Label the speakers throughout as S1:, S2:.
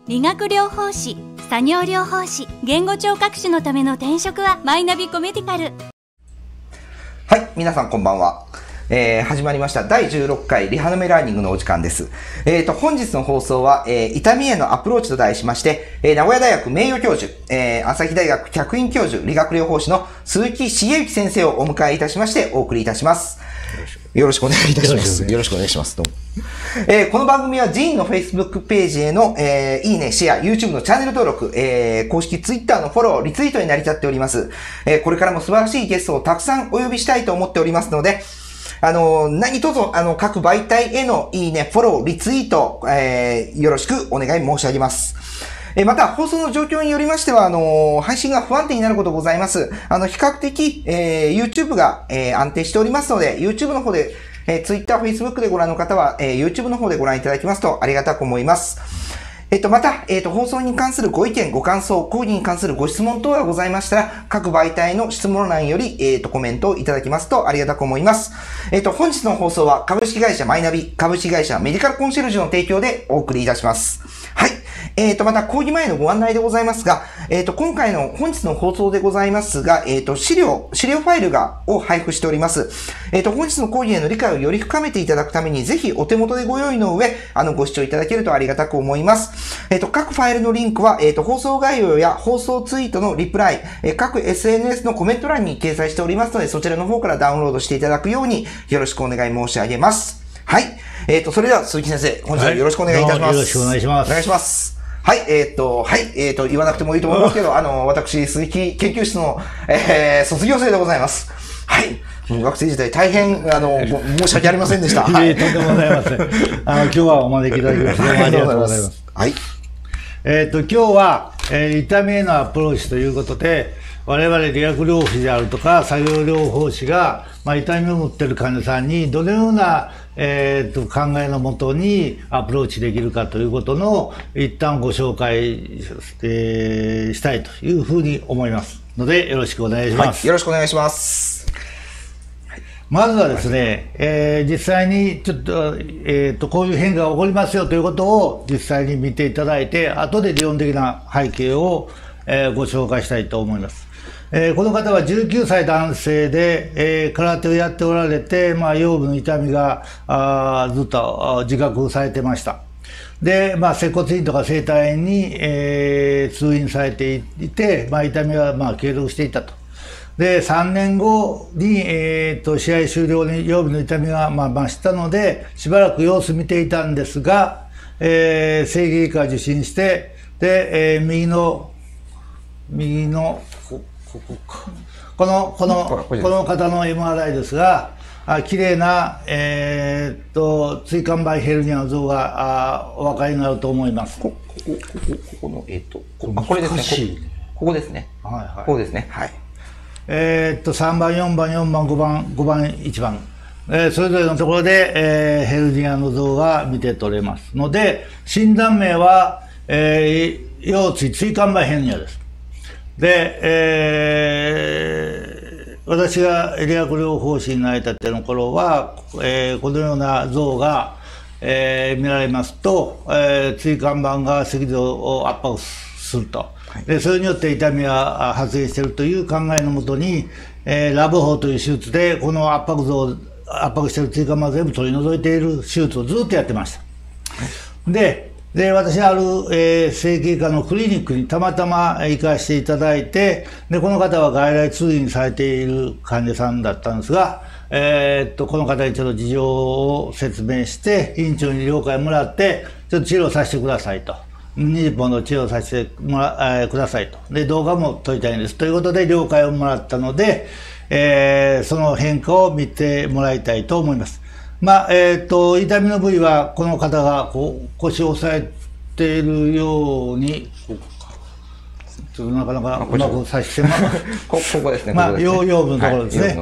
S1: 理学療法士、作業療法士、言語聴覚士のための転職はマイナビコメディカル。
S2: はい、皆さんこんばんは。始まりました第16回リハナメラーニングのお時間です。本日の放送は、痛みへのアプローチと題しまして、名古屋大学名誉教授、朝日大学客員教授、理学療法士の鈴木茂之先生をお迎えいたしましてお送りいたします。よろしくお願いいたします。よろしくお願いします。どうもこの番組は寺院の Facebook ページへの、いいね、シェア、YouTube のチャンネル登録、公式 Twitter のフォロー、リツイートに成り立っております。これからも素晴らしいゲストをたくさんお呼びしたいと思っておりますので、何卒、各媒体へのいいね、フォロー、リツイート、よろしくお願い申し上げます。また、放送の状況によりましては、配信が不安定になることございます。比較的、YouTube が、安定しておりますので、YouTube の方で、Twitter、Facebook でご覧の方は、YouTube の方でご覧いただきますとありがたく思います。また、放送に関するご意見、ご感想、講義に関するご質問等がございましたら、各媒体の質問欄より、コメントをいただきますとありがたく思います。本日の放送は株式会社マイナビ、株式会社メディカルコンシェルジュの提供でお送りいたします。はい。また、講義前のご案内でございますが、本日の放送でございますが、資料ファイルを配布しております。本日の講義への理解をより深めていただくために、ぜひお手元でご用意の上、ご視聴いただけるとありがたく思います。各ファイルのリンクは、放送概要や放送ツイートのリプライ、各 SNS のコメント欄に掲載しておりますので、そちらの方からダウンロードしていただくように、よろしくお願い申し上げます。はい。それでは鈴木先生、本日はよろしくお願いいたします。
S3: よろしくお願いします。
S2: お願いします。はい、言わなくてもいいと思いますけど、私、鈴木研究室の、卒業生でございます。はい。学生時代大変、申し訳ありませんでした。
S3: はい。とんでもございません。今日はお招きいただきまして、ありがとうございます。
S2: はい。
S3: 今日は、痛みへのアプローチということで、我々理学療法士であるとか、作業療法士が、痛みを持っている患者さんにどのような、考えのもとにアプローチできるかということの一旦ご紹介、したいというふうに思いますので、よろしくお願いします。
S2: はい、よろしくお願いします。
S3: まずはですね、実際にちょっと、こういう変化が起こりますよということを実際に見ていただいて、後で理論的な背景を、ご紹介したいと思います。この方は19歳男性で、空手をやっておられて、腰部の痛みがずっと自覚されてました。で、接骨院とか整体院に、通院されていて、痛みは継続していたと。で、3年後に、試合終了に腰部の痛みが増したので、しばらく様子見ていたんですが、整形外科を受診して、で、右の、この方の MRI ですが、綺麗な、椎間板ヘルニアの像がお分かりになると思います。
S2: この、これですね。ここですね。
S3: はいはい。
S2: ここですね。はい。
S3: 3番、4番、4番、5番、5番、1番。それぞれのところで、ヘルニアの像が見て取れますので、診断名は、腰椎椎間板ヘルニアです。で、私が理学療法士になりたての頃は、このような像が、見られますと、椎間板が脊髄を圧迫すると。でそれによって痛みが発生しているという考えのもとに、ラブ法という手術でこの圧迫している椎間板を全部取り除いている手術をずっとやってました。で私はある、整形外科のクリニックにたまたま行かせていただいて、でこの方は外来通院されている患者さんだったんですが、この方にちょっと事情を説明して院長に了解をもらってちょっと治療させてくださいと。20本の治療をさせてくださいと。で、動画も撮りたいんです。ということで、了解をもらったので、その変化を見てもらいたいと思います。痛みの部位は、この方が腰を押さえているように、ちょっとなかなかうまくさせてもらう。
S2: ここですね。
S3: 腰部のところですね。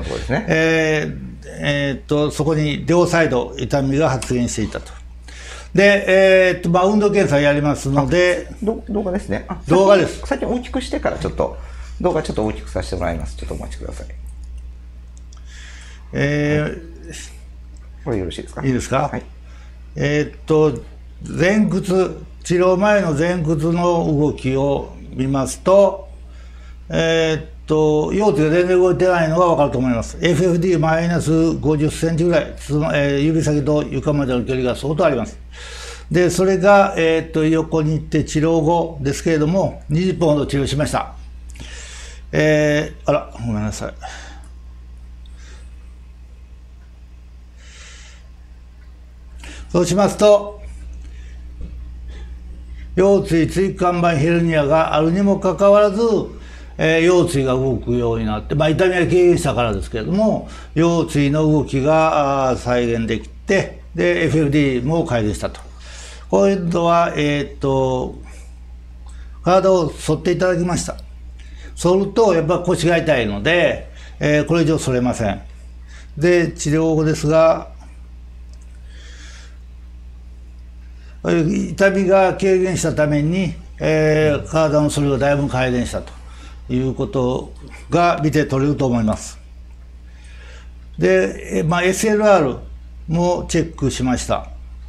S3: そこに両サイド痛みが発現していたと。で、運動検査をやりますので、
S2: 動画ですね。
S3: 動画です。
S2: 先に大きくしてから動画ちょっと大きくさせてもらいます。ちょっとお待ちください。これよろしいですか？
S3: いいですか？
S2: はい。
S3: 前屈治療前の前屈の動きを見ますと、腰椎が全然動いてないのが分かると思います。FFD マイナス50センチぐらい、指先と床までの距離が相当あります。で、それが、横に行って治療後ですけれども、20分ほど治療しました。あら、ごめんなさい。そうしますと、腰椎椎間板ヘルニアがあるにもかかわらず、腰椎が動くようになって、痛みが軽減したからですけれども、腰椎の動きが再現できて、で、FFD も改善したと。こういうのは、体を反っていただきました。反ると、やっぱ腰が痛いので、これ以上反れません。で、治療後ですが、痛みが軽減したために、体の反りがだいぶ改善したということが見て取れると思います。で、SLR もチェックしました。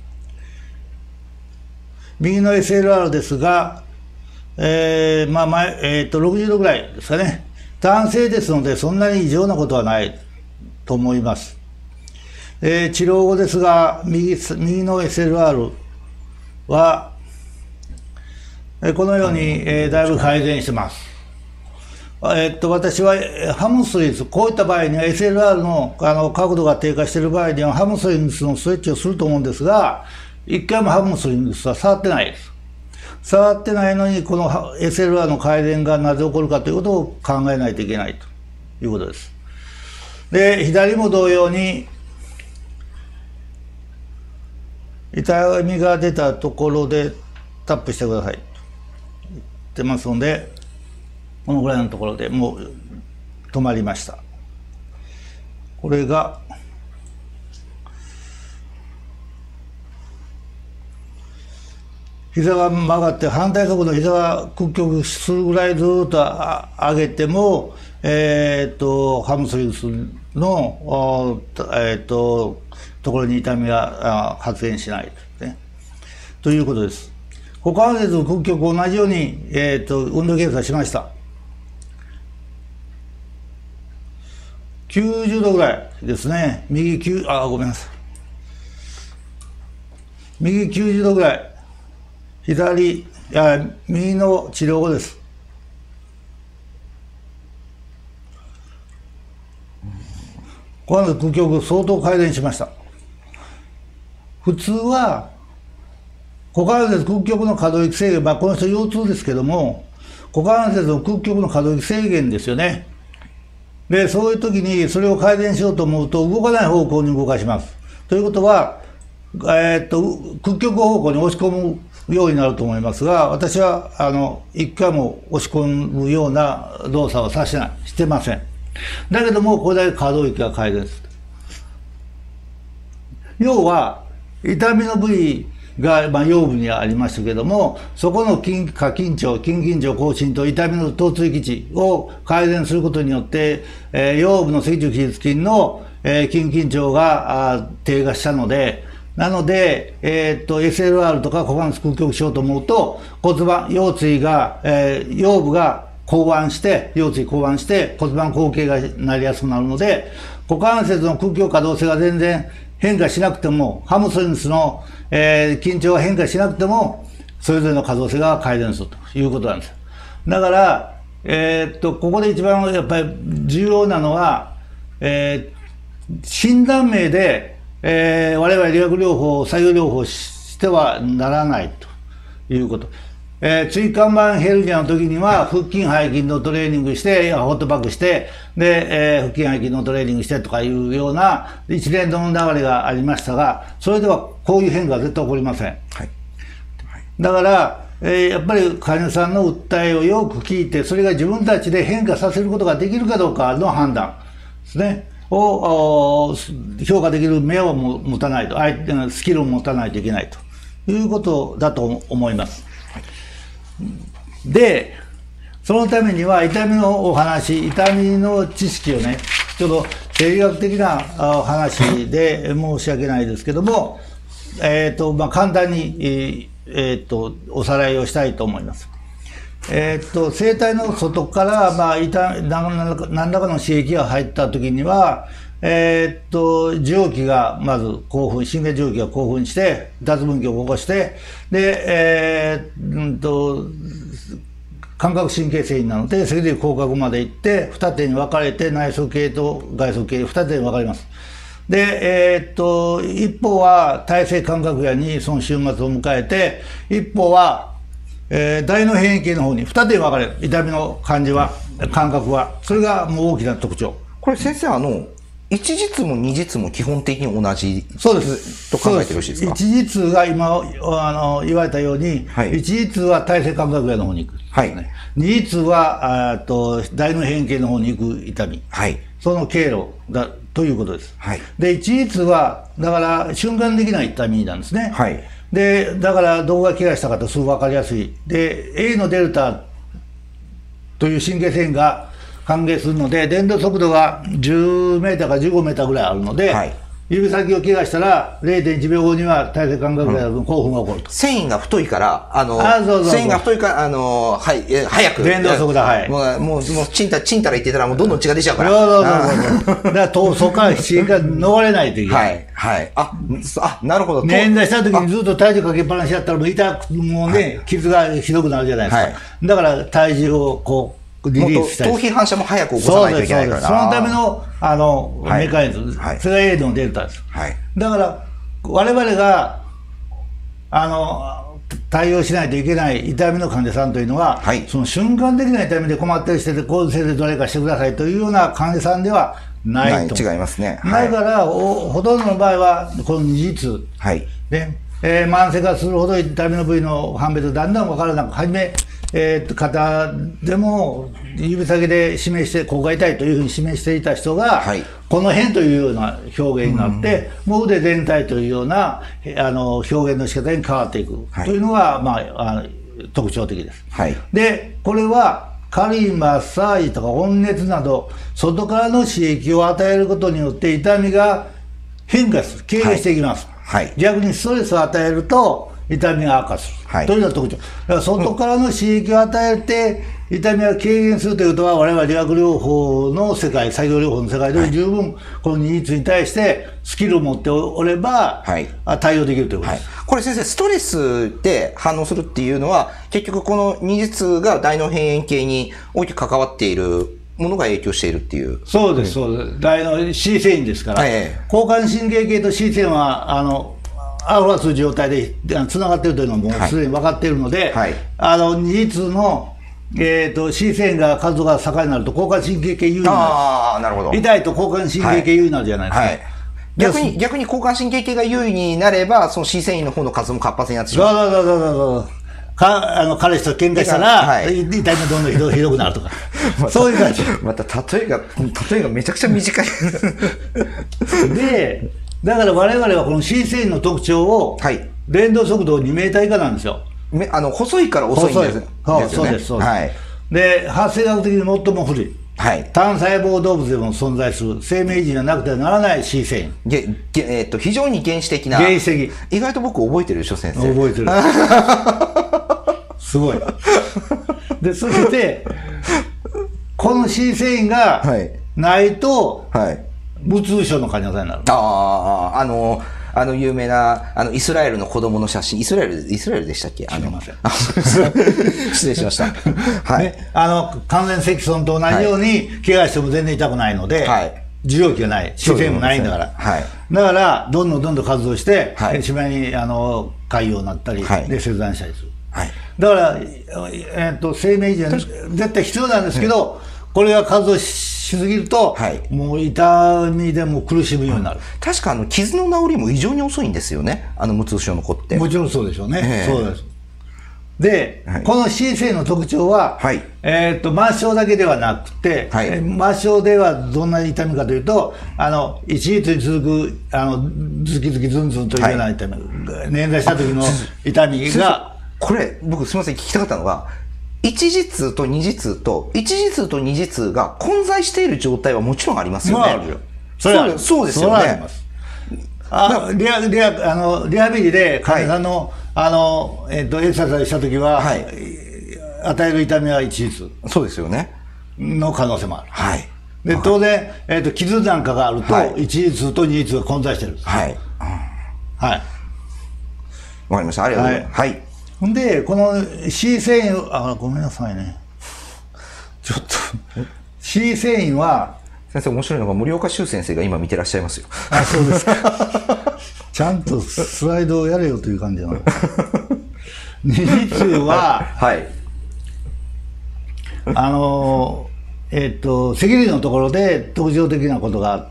S3: 右の SLR ですが、60度ぐらいですかね。男性ですので、そんなに異常なことはないと思います。治療後ですが、右の SLR は、このように、だいぶ改善してます。私はハムストリングス、こういった場合には SLR の、角度が低下している場合にはハムストリングスのストレッチをすると思うんですが、一回もハムストリングスは触ってないです。触ってないのに、この SLR の改善がなぜ起こるかということを考えないといけないということです。で、左も同様に、痛みが出たところでタップしてください。言ってますので、このぐらいのところでもう止まりました。これが、膝が曲がって反対側の膝が屈曲するぐらいずっと上げても、ハムストリングスの、ところに痛みが発現しないですね。ということです。股関節の屈曲同じように、運動検査しました。90度ぐらいですね。ごめんなさい。右90度ぐらい。右の治療後です。股関節屈曲相当改善しました。普通は、股関節屈曲の可動域制限、この人腰痛ですけども、股関節の屈曲の可動域制限ですよね。で、そういう時にそれを改善しようと思うと、動かない方向に動かします。ということは、屈曲方向に押し込むようになると思いますが、私は、一回も押し込むような動作をしてません。だけども、これだけ可動域が改善する。要は、痛みの部位が、腰部にありましたけども、そこの筋緊張、後伸と痛みの疼痛域値を改善することによって、腰部の脊柱起立筋の、筋緊張が低下したので、なので、SLR とか股関節屈曲しようと思うと、腰椎が、腰部が腰椎後腕して骨盤後傾がなりやすくなるので、股関節の屈曲可動性が全然変化しなくても、ハムストリングスの、緊張が変化しなくても、それぞれの可動性が改善するということなんです。だから、ここで一番やっぱり重要なのは、診断名で、我々理学療法、作業療法してはならないということ。椎間板ヘルニアの時には、腹筋背筋のトレーニングして、ホットバックして、で、腹筋背筋のトレーニングしてとかいうような一連の流れがありましたが、それではこういう変化は絶対起こりません。はい、だから、やっぱり患者さんの訴えをよく聞いて、それが自分たちで変化させることができるかどうかの判断ですね。を評価できる目を持たないと、相手のスキルを持たないといけないということだと思います。で、そのためには痛みのお話、痛みの知識をね、ちょっと生理学的な話で申し訳ないですけども、 簡単に、おさらいをしたいと思います。声帯の外から、何らかの刺激が入ったときには、蒸気がまず興奮、神経蒸気が興奮して、脱分岐を起こして、で、感覚神経線なので、脊髄後核まで行って、二手に分かれて、内側系と外側系、二手に分かれます。で、一方は体性感覚野にその終末を迎えて、一方は、大脳辺縁系の方に二手に分かれる。痛みの感じは、感覚は。それがもう大きな特徴。
S2: これ先生、一時痛も二時痛も基本的に同じ
S3: そうです
S2: と考えてよろしいですか？
S3: 一時痛が今言われたように、
S2: はい、
S3: 一時痛は体性感覚野の方に行く、
S2: はい、
S3: 二時痛は大脳辺縁系の方に行く痛み、
S2: はい、
S3: その経路だということです。
S2: はい、
S3: で、一時痛はだから瞬間的な痛みなんですね。
S2: はい、
S3: でだからどこが怪我したかとすぐ分かりやすい。で A のデルタという神経線が関係するので、伝導速度が10メーターから15メーターぐらいあるので、はい、指先を怪我したら 0.1 秒後には体性感覚野の興奮が起こると。
S2: 繊維が太いから繊維が太いからはい、早く
S3: 伝導速度、はい、
S2: もうちんたら言ってたらもうどんどん血が出ちゃうから。
S3: だからそこから血が逃れないといけない。
S2: はい。なるほど。
S3: 捻挫した時にずっと体重かけっぱなしだったらもう痛くもうね、はい、傷がひどくなるじゃないですか。はい、だから体重をこうリリースしたい。
S2: 頭皮反射も早く起こさないといけないからな。
S3: そのためのメカニズム、はい、それが A のデルタです。はい、だから我々が対応しないといけない痛みの患者さんというのは、はい、その瞬間的な痛みで困ってる人で、こう先生どれかしてくださいというような患者さんではないと。
S2: 違いますね。
S3: だから、ほとんどの場合はこの二次痛、はい、で、慢性化するほど痛みの部位の判別がだんだん分からなく、初め肩でも指先で示して、ここが痛いというふうに示していた人が、はい、この辺というような表現になって、もう腕全体というような表現の仕方に変わっていく、はい、というのが、特徴的です。はい、で、これは軽いマッサージとか温熱など、外からの刺激を与えることによって痛みが変化する、軽減していきます。はい、逆にストレスを与えると痛みが悪化する、はい、というような特徴。だから外からの刺激を与えて痛みが軽減するということは、我々は理学療法の世界、作業療法の世界で十分このニーズに対してスキルを持っておれば、はい、対応できるということです。
S2: はい、これ先生、ストレスで反応するっていうのは、結局この二次痛が大脳辺縁系に大きく関わっているものが影響しているっていう。
S3: そうです、そうです。大脳 C 線ですから、交感神経系と C 線はアルファする状態でつながっているというのはもうすでに分かっているので、はい、二次痛のC 線が活動が盛んになると交感神経系優位になる。
S2: なるほど。
S3: 痛いと交感神経系優位になるじゃないですか。はい
S2: はい、逆に交感神経系が優位になれば、その C 線維の方の活動も活発になってしまう。
S3: そう。彼氏と喧嘩したら、はい、痛みがどんどんひどくなるとか。そういう感じ。
S2: また例えがめちゃくちゃ短い。
S3: で、だから我々はこの C 線の特徴を、はい、伝導速度2メーター以下なんですよ。
S2: 細いから遅いんです。
S3: そうです。はい。で、発生学的に最も古い。はい。単細胞動物でも存在する生命維持がなくてはならない C 線。
S2: 非常に原始的な。
S3: 原始的。
S2: 意外と僕覚えてるでしょ、先生。
S3: 覚えてる。すごい。で、そして、この C 線がないと、はい。無痛症の患者さんになる。
S2: 有名な、イスラエルの子供の写真、イスラエルでしたっけ？
S3: 知りません。
S2: 失礼しました。はい。
S3: ね、完全積損と同じように、怪我しても全然痛くないので、はい。受容器がない、姿勢もないんだから。はい。だから、どんどん活動して、はい。しまいに、潰瘍になったり、はい。で、切断したりする。はい。だから、生命維持は絶対必要なんですけど、これが活動しすぎると、はい、もう痛みでも苦しむようになる。
S2: 確か傷の治りも異常に遅いんですよね、無痛症の子って。
S3: もちろんそうでしょうね。そうです。で、はい、この C 線の特徴は、はい、末梢だけではなくて、はい、末梢ではどんな痛みかというと、一日に続く、ズキズキズンズンというような痛み、捻挫した時の痛みが。
S2: これ、僕すみません、聞きたかったのが、一次痛と二次痛と、一次痛と二次痛が混在している状態はもちろんありますよね。
S3: そうですよね。 リハビリで患者さんの、エクササイズしたときは、
S2: はい、
S3: 与える痛みは一律
S2: そうですよね
S3: の可能性もある。
S2: はい、
S3: で当然、傷なんかがあると、
S2: はい、
S3: 一律と二律が混在してるんです。
S2: はい、
S3: はい、
S2: わかりました。ありがとうございます。はい。
S3: ほんでこの C 繊維、ごめんなさいね。ちょっと C 繊維は
S2: 先生面白いのが森岡修先生が今見てらっしゃいますよ。
S3: あ、そうですか。ちゃんとスライドをやれよという感じなの。二律は、
S2: はい。
S3: 赤痢のところで特徴的なことがあって、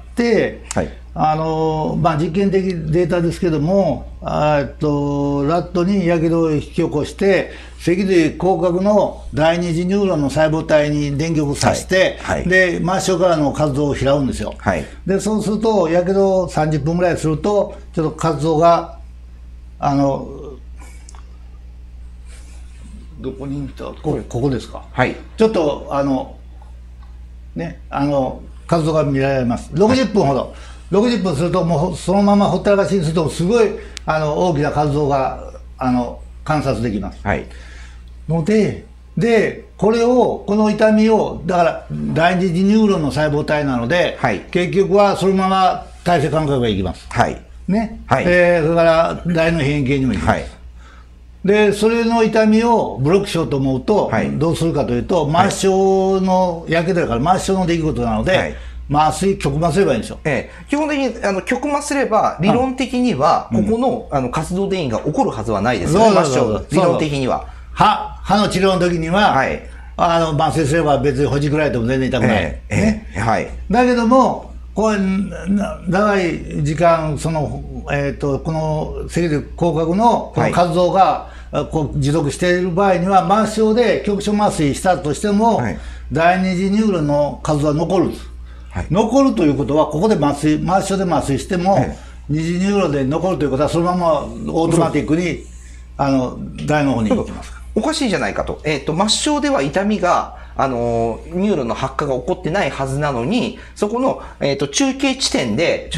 S3: はい、実験的データですけども、ラットにやけどを引き起こして赤痢広角の第二次ニューロンの細胞体に電極を刺して、はいはい、で末梢からの活動を拾うんですよ、はい、でそうするとやけど30分ぐらいするとちょっと活動がどこにいたここですか、はい、ちょっと活動が見られます。60分ほど、60分するともうそのままほったらかしにするとすごい大きな活動が観察できます、はい、のでこの痛みをだから第二次ニューロンの細胞体なので、はい、結局はそのまま体性感覚がいきます、はいねはい、それから大の変形にもいきます、はい、でそれの痛みをブロックしようと思うと、はい、どうするかというと末梢のやけどだから末梢の出来事なので、はい、局麻すればいいんですよ。
S2: 基本的に局麻すれば理論的にはここの、活動電位が起こるはずはないですよね。理論的には歯の治療の時には、はい、麻酔すれば別にほじくられても全然痛くない、
S3: はい、だけどもこれ長い時間この赤痢広角のこの活動が、持続している場合には末梢で局所麻酔したとしても、はい、第二次ニューロンの活動は残るんです、はい、残るということはここで末梢で麻酔しても、はい、二次ニューロンで残るということはそのままオートマティックに大の方に行きます。
S2: おかしいじゃないかと。末梢では痛みがニューロンの発火が起こってないはずなのに、そこの、中継地点で、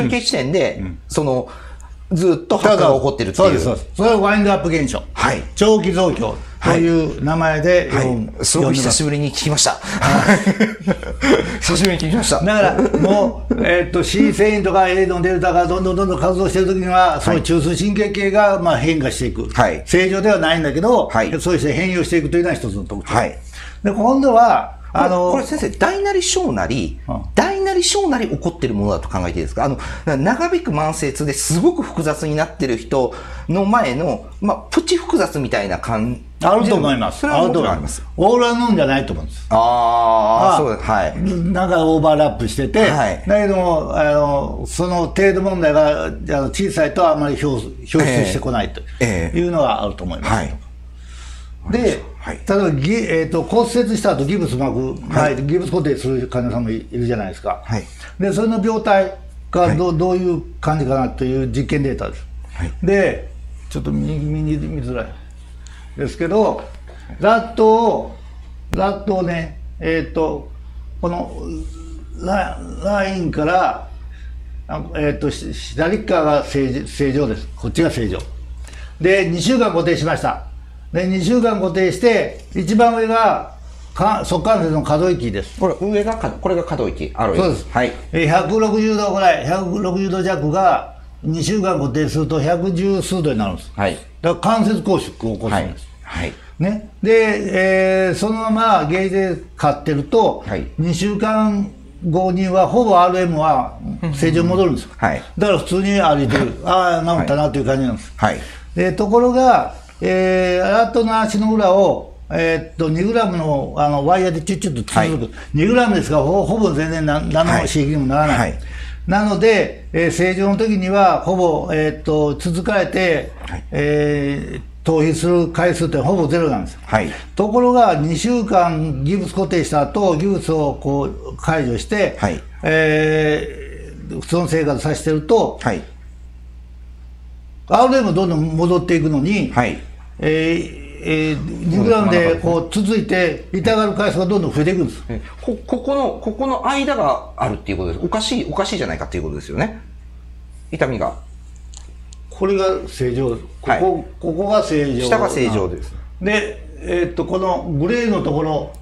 S2: ずっと発火が起こってるっていう。
S3: そうです。それはワインドアップ現象。はい。長期増強という名前で、
S2: すごく久しぶりに聞きました。久しぶりに聞きました。
S3: だからもう、C 繊維とか A のデルタがどんどん活動しているときには、その中枢神経系が変化していく。はい。正常ではないんだけど、はい、そうして変容していくというのは一つの特徴。はい。で、今度は、
S2: これ先生、大なり小なり起こってるものだと考えていいですか？長引く慢性痛ですごく複雑になってる人の前の、プチ複雑みたいな感じ。
S3: あると思います。あると思います。オールアノンじゃないと思うんです。そうです。はい。なんかオーバーラップしてて、はい、だけども、その程度問題が小さいとあまり表出してこないというのがあると思います。はい。で、はい、例えば骨折した後ギブス巻く、はい、ギブス固定する患者さんもいるじゃないですか、はい、でそれの病態がどういう感じかなという実験データです、はい、でちょっと見づらいですけどラットをねこのラインから左側が正常です。こっちが正常で2週間固定しました。で2週間固定して一番上が側関節の可動域です。
S2: これが可動域。
S3: そうです、はい、160度ぐらい160度弱が2週間固定すると110数度になるんです、はい、だから関節拘縮を起こすんです、はいはいね、で、そのままゲージで飼ってると、はい、2週間後にはほぼ RM は正常に戻るんですよ、はい、だから普通に歩いてるああ治ったなという感じなんです、はい、でところがラットの足の裏を、2グラムの、ワイヤーでチュッチュッと続く、はい、2グラムですがほぼ全然何の刺激にもならない、はいはい、なので、正常の時にはほぼ、続かれて、はい、逃避する回数ってほぼゼロなんです、はい、ところが2週間ギブス固定した後ギブスをこう解除して、はい、普通の生活させてると、はい、RM もどんどん戻っていくのに、はい2グラムでこう続いて痛がる回数がどんどん増えていくんです。
S2: ここの間があるっていうことです。おかしいじゃないかっていうことですよね。痛みが
S3: これが正常、ここが正常、
S2: 下が正常です。
S3: で、このグレーのところ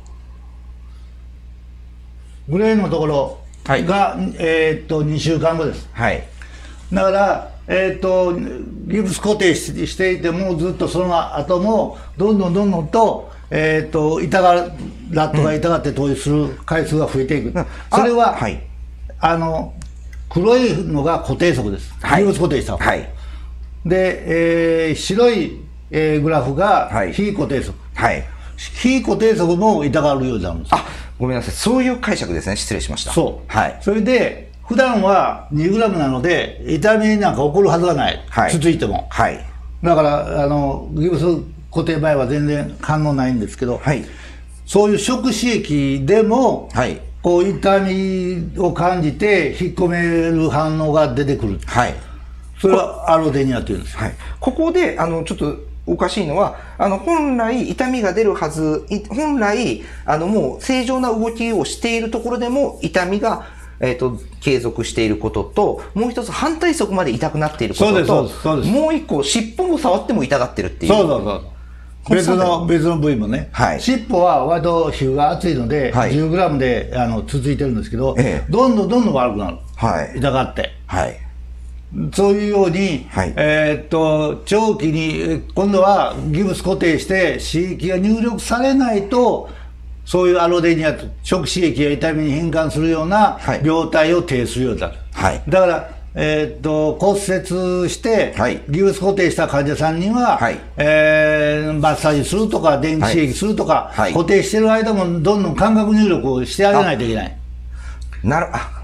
S3: が、2週間後です。
S2: はい。
S3: だから、ギプス固定していても、ずっとその後も、どんどんと、痛がラットが痛がって投与する回数が増えていく。それは、はい、黒いのが固定則です。ギプス固定した方。はい。で、白い、グラフが非固定則。はい。非固定則も痛がるようになるんです。
S2: あ、ごめんなさい。そういう解釈ですね。失礼しました。
S3: そう。はい。それで、普段は2グラムなので、痛みなんか起こるはずがない。はい。つついても。はい。だから、ギプス固定場合は全然反応ないんですけど、はい。そういう触刺激でも、はい。こう、痛みを感じて、引っ込める反応が出てくる。はい。それはアロデニアっていうんです。
S2: はい。ここで、ちょっと、おかしいのは、本来痛みが出るはず、本来、もう正常な動きをしているところでも痛みが、継続していることと、もう一つ反対側まで痛くなっていることと、もう一個、尻尾も触っても痛がってるっていう。
S3: 別の部位もね。はい。尻尾は割と皮膚が厚いので、はい、10グラムで、続いてるんですけど、どんどん悪くなる。はい。痛がって。はい。そういうように、はい、長期に、今度はギプス固定して刺激が入力されないと、そういうアロデニアと直刺激や痛みに変換するような病態を呈するようになる。はい、だから、骨折して、はい、ギプス固定した患者さんには、はい、マッサージするとか、電気刺激するとか、はい、固定してる間もどんどん感覚入力をしてあげないといけない。だから、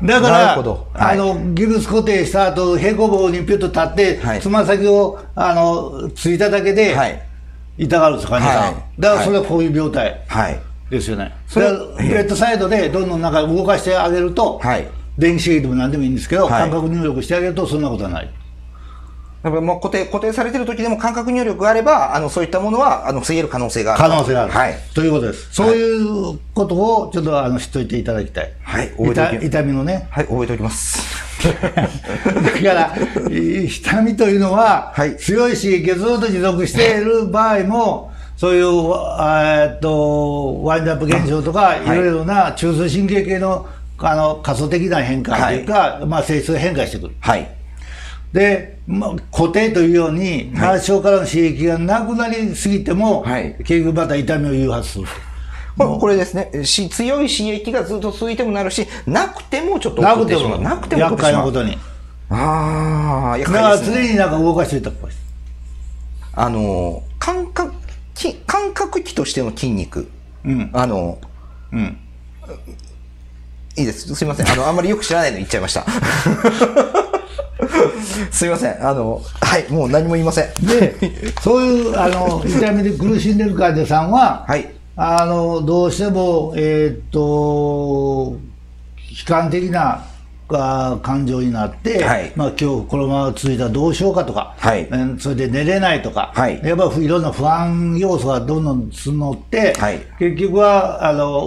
S3: はい、ギプス固定した後、平行棒にピュッと立って、はい、つま先を、ついただけで、痛がるんです、患者さん。はい、だからそれはこういう病態ですよね。それはベッドサイドでどんどんなんか動かしてあげると、はい、電気刺激でも何でもいいんですけど、感覚入力してあげるとそんなことはない。
S2: やっぱもう固定されている時でも感覚入力があれば、そういったものは、防げる可能性がある。
S3: 可能性がある。はい。ということです。そういうことを、ちょっと、知っといていただきたい。はい。覚えておきます。痛みのね。
S2: はい、覚えておきます。
S3: だから、痛みというのは、はい、強い刺激をずっと持続している場合も、そういう、ワインドアップ現象とか、いろいろな中枢神経系の、可塑的な変化というか、まあ、性質が変化してくる。はい。で、固定というように、末梢からの刺激がなくなりすぎても、はい、結局また痛みを誘発する。
S2: これですね、強い刺激がずっと続いてもなるし、なくてもちょっと起こってしまう。なくても
S3: 厄介なことに。ああ、厄介ですね。だから常になんか動かしていた方がいい。
S2: 感覚器としての筋肉。うん。うん。いいです。すいません。あんまりよく知らないの言っちゃいました。すいません。はい、もう何も言いません。
S3: で、そういう、痛みで苦しんでる患者さんは、はい、どうしても、悲観的な感情になって、はい、まあ今日このまま続いたらどうしようかとか、はい、それで寝れないとか、はい、やっぱりいろんな不安要素がどんどん募って、はい、結局は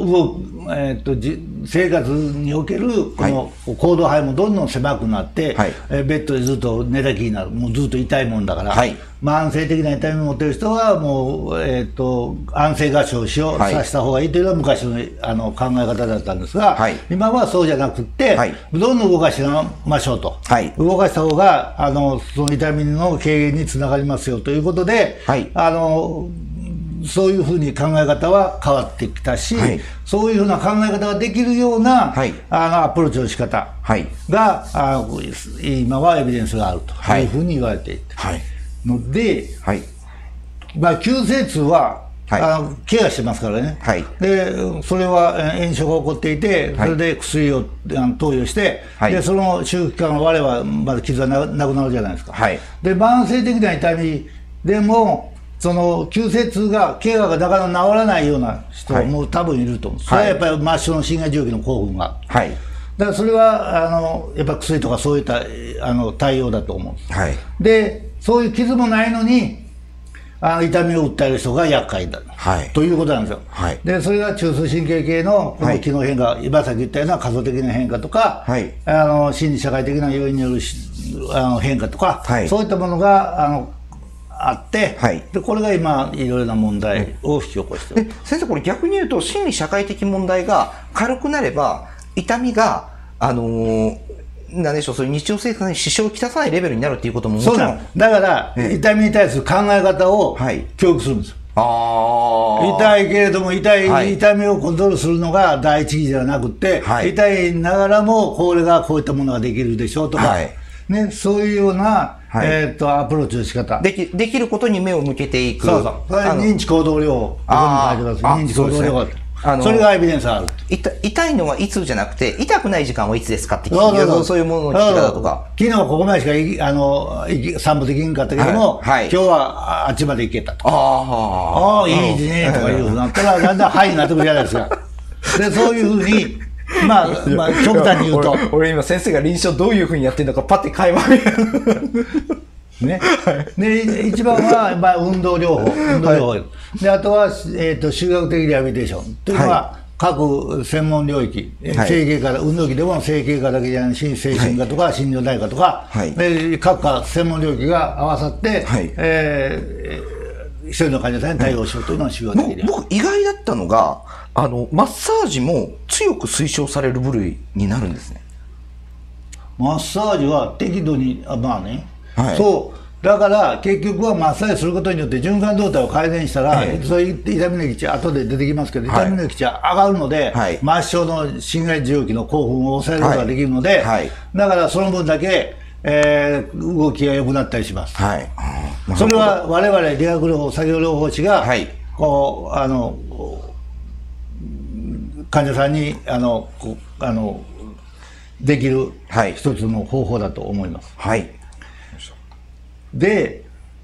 S3: 生活におけるこの行動範囲もどんどん狭くなって、はい、ベッドでずっと寝たきりになる、もうずっと痛いもんだから、はい、慢性的な痛みを持っている人はもう、安静合唱をさせた方がいいというのは昔の考え方だったんですが、はい、今はそうじゃなくって、はい、どんどん動かしましょうと、はい、動かした方がその痛みの軽減につながりますよということで、はい、そういうふうに考え方は変わってきたし、はい、そういうふうな考え方ができるような、はい、アプローチの仕方が、はい、今はエビデンスがあるというふうに言われていて、はい、ので、はい、まあ、急性痛は、はい、ケアしてますからね、はい、でそれは炎症が起こっていて、それで薬を投与して、はい、でその周期間が終わればまだ傷はなくなるじゃないですか、はい、で慢性的な痛みでもその急性痛が怪我がなかなか治らないような人も多分いると思う、はい、それはやっぱり末梢の心外状況の興奮が、はい、だからそれはやっぱ薬とかそういった対応だと思うんです、はい、でそういう傷もないのに痛みを訴える人が厄介だ、ということなんですよ。でそれが中枢神経系のこの機能変化、今さっき言ったような可塑的な変化とか、心理社会的な要因による変化とか、そういったものがあって、でこれが今いろいろな問題を引き起こしている。
S2: 先生、これ逆に言うと心理社会的問題が軽くなれば痛みがなんでしょう、そういう日常生活に支障をきたさないレベルになるっていうことももちろん。
S3: そうなん。だから、痛みに対する考え方を教育するんですよ。痛いけれども痛みをコントロールするのが第一義ではなくて、痛いながらもこれがこういったものができるでしょうとか、ね、そういうような、アプローチの仕方
S2: できることに目を向けていく。
S3: そうそう。それ認知行動療法、ここに書いてます。認知行動療法。それがエビデンスがある。
S2: 痛いのはいつじゃなくて、痛くない時間はいつですかって聞く。そういうものの聞き方とか。
S3: 昨日ここまでしか散歩できんかったけども、今日はあっちまで行けたと。ああ、いいですね、とかいうふうになったら、だんだんはいになってくるじゃないですか。で、そういうふうに、まあ、極端に言うと。
S2: 俺今先生が臨床どういうふうにやってるのかパッて垣間見る。
S3: ね。で、一番は、運動療法。で、あとは、集学的リハビリテーション。というのは、各専門領域、整形科、運動器でも整形科だけじゃないし、精神科とか心療内科とか、各専門領域が合わさって、一人の患者さんに対応しようというのは集学的リハビリ。
S2: 僕、意外だったのが、マッサージも強く推奨される部類になるんですね。
S3: マッサージは適度に、まあね。そう。だから結局はマッサージすることによって循環動態を改善したら、そういう痛みの閾値、後で出てきますけど、痛みの閾値は上がるので、末梢の心外受容器の興奮を抑えることができるので、だからその分だけ、動きが良くなったりします。それは我々理学療法、作業療法士が、こう患者さんにできる一つの方法だと思います。で、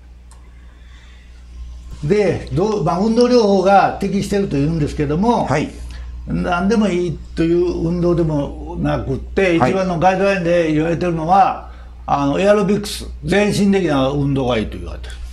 S3: 運動療法が適しているというんですけども、何でもいいという運動でもなくって、一番のガイドラインで言われているのは、エアロビクス、全身的な運動がいいと言われている。